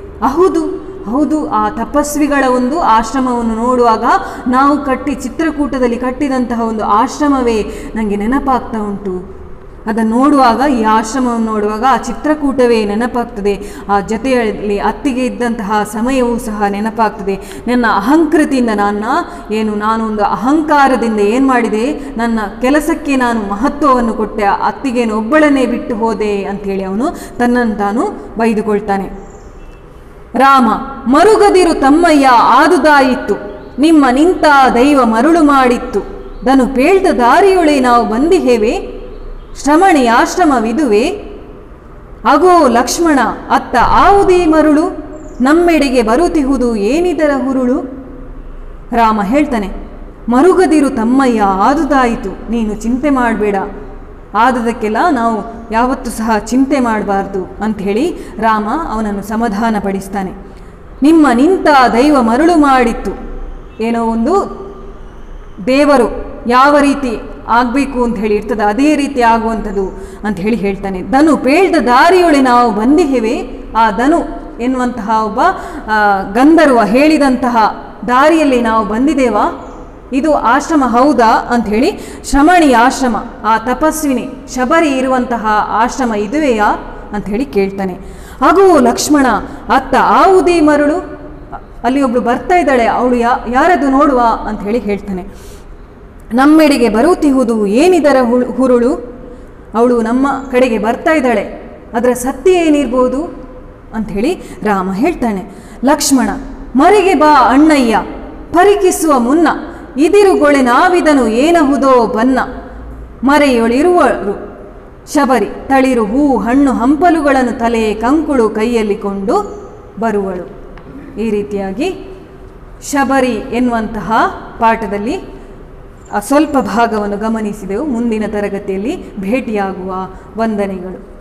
ಹೌದು, ಆ ತಪಸ್ವಿಗಳ ಒಂದು ಆಶ್ರಮವನ್ನು ನೋಡುವಾಗ ನಾವು ಚಿತ್ರಕೂಟದಲ್ಲಿ ಕಟ್ಟಿದಂತಹ ಒಂದು ಆಶ್ರಮವೇ ನನಗೆ ನೆನಪಾಗ್ತಾ ಉಂಟು. ಅದನ್ನು ನೋಡುವಾಗ, ಈ ಆಶ್ರಮವನ್ನು ನೋಡುವಾಗ ಆ ಚಿತ್ರಕೂಟವೇ ನೆನಪಾಗ್ತದೆ. ಆ ಜೊತೆಯಲ್ಲಿ ಅತ್ತಿಗೆ ಇದ್ದಂತಹ ಸಮಯವೂ ಸಹ ನೆನಪಾಗ್ತದೆ. ನನ್ನ ಅಹಂಕೃತಿಯಿಂದ ನಾನೊಂದು ಅಹಂಕಾರದಿಂದ ಏನು ಮಾಡಿದೆ, ನನ್ನ ಕೆಲಸಕ್ಕೆ ನಾನು ಮಹತ್ವವನ್ನು ಕೊಟ್ಟೆ, ಅತ್ತಿಗೆಯನ್ನು ಒಬ್ಬಳನ್ನೇ ಬಿಟ್ಟು ಹೋದೆ ಅಂಥೇಳಿ ಅವನು ತನ್ನನ್ನು ತಾನು ಬೈದುಕೊಳ್ತಾನೆ. ರಾಮ, ಮರುಗದಿರು ತಮ್ಮಯ್ಯ ಆದುದಾಯಿತ್ತು, ನಿಮ್ಮ ನಿಂತ ದೈವ ಮರುಳು ಮಾಡಿತ್ತು, ದನು ಪೇಳ್ದ ದಾರಿಯೊಳೆ ನಾವು ಬಂದಿಹೇವೆ, ಶ್ರಮಣಿ ಆಶ್ರಮವಿದುವೆ. ಅಗೋ ಲಕ್ಷ್ಮಣ, ಅತ್ತ ಆವುದೇ ಮರುಳು, ನಮ್ಮೆಡೆಗೆ ಬರುತ್ತಿಹುದು ಏನಿದರ ಹುರುಳು. ರಾಮ ಹೇಳ್ತಾನೆ, ಮರುಗದಿರು ತಮ್ಮಯ್ಯ ಆದುದಾಯಿತು, ನೀನು ಚಿಂತೆ ಮಾಡಬೇಡ, ಆದದಕ್ಕೆಲ್ಲ ನಾವು ಯಾವತ್ತೂ ಸಹ ಚಿಂತೆ ಮಾಡಬಾರ್ದು ಅಂಥೇಳಿ ರಾಮ ಅವನನ್ನು ಸಮಾಧಾನ ಪಡಿಸ್ತಾನೆ. ನಿಮ್ಮ ನಿಂತ ದೈವ ಮರುಳು ಮಾಡಿತ್ತು, ಏನೋ ಒಂದು ದೇವರು ಯಾವ ರೀತಿ ಆಗಬೇಕು ಅಂತ ಇರ್ತದೆ ಅದೇ ರೀತಿ ಆಗುವಂಥದ್ದು ಅಂತ ಹೇಳ್ತಾನೆ. ಧನು ಪೇಳ್ದ ದಾರಿಯೊಳೆ ನಾವು ಬಂದಿಹೇವೆ, ಆ ಧನು ಎನ್ನುವಂತಹ ಒಬ್ಬ ಗಂಧರ್ವ ಹೇಳಿದಂತಹ ದಾರಿಯಲ್ಲಿ ನಾವು ಬಂದಿದ್ದೇವಾ, ಇದು ಆಶ್ರಮ ಹೌದಾ ಅಂಥೇಳಿ, ಶ್ರಮಣಿ ಆಶ್ರಮ, ಆ ತಪಸ್ವಿನಿ ಶಬರಿ ಇರುವಂತಹ ಆಶ್ರಮ ಇದುವೆಯಾ ಅಂಥೇಳಿ ಕೇಳ್ತಾನೆ. ಹಾಗೂ ಲಕ್ಷ್ಮಣ, ಅತ್ತ ಆವುದೇ ಮರುಳು, ಅಲ್ಲಿ ಒಬ್ಳು ಬರ್ತಾ ಇದ್ದಾಳೆ, ಅವಳು ಯಾರದು ನೋಡುವ ಅಂಥೇಳಿ ಹೇಳ್ತಾನೆ. ನಮ್ಮೆಡೆಗೆ ಬರುತ್ತಿಹುದು ಏನಿದರ ಹುರುಳು, ಅವಳು ನಮ್ಮ ಕಡೆಗೆ ಬರ್ತಾ ಇದ್ದಾಳೆ, ಅದರ ಸತ್ಯ ಏನಿರ್ಬೋದು ಅಂಥೇಳಿ ರಾಮ ಹೇಳ್ತಾನೆ. ಲಕ್ಷ್ಮಣ, ಮರಿಗೆ ಬಾ ಅಣ್ಣಯ್ಯ, ಪರಿಕಿಸುವ ಮುನ್ನ ಇದಿರುಗೊಳೆ ನಾವಿದನು ಏನಹುದೋ ಬನ್ನ. ಮರೆಯೊಳಿರುವಳು ಶಬರಿ, ತಳಿರು ಹೂ ಹಣ್ಣು ಹಂಪಲುಗಳನ್ನು ತಲೆ ಕಂಕುಳು ಕೈಯಲ್ಲಿ ಕೊಂಡು ಬರುವಳು. ಈ ರೀತಿಯಾಗಿ ಶಬರಿ ಎನ್ನುವಂತಹ ಪಾಠದಲ್ಲಿ ಸ್ವಲ್ಪ ಭಾಗವನ್ನು ಗಮನಿಸಿದೆವು. ಮುಂದಿನ ತರಗತಿಯಲ್ಲಿ ಭೇಟಿಯಾಗುವ. ವಂದನೆಗಳು.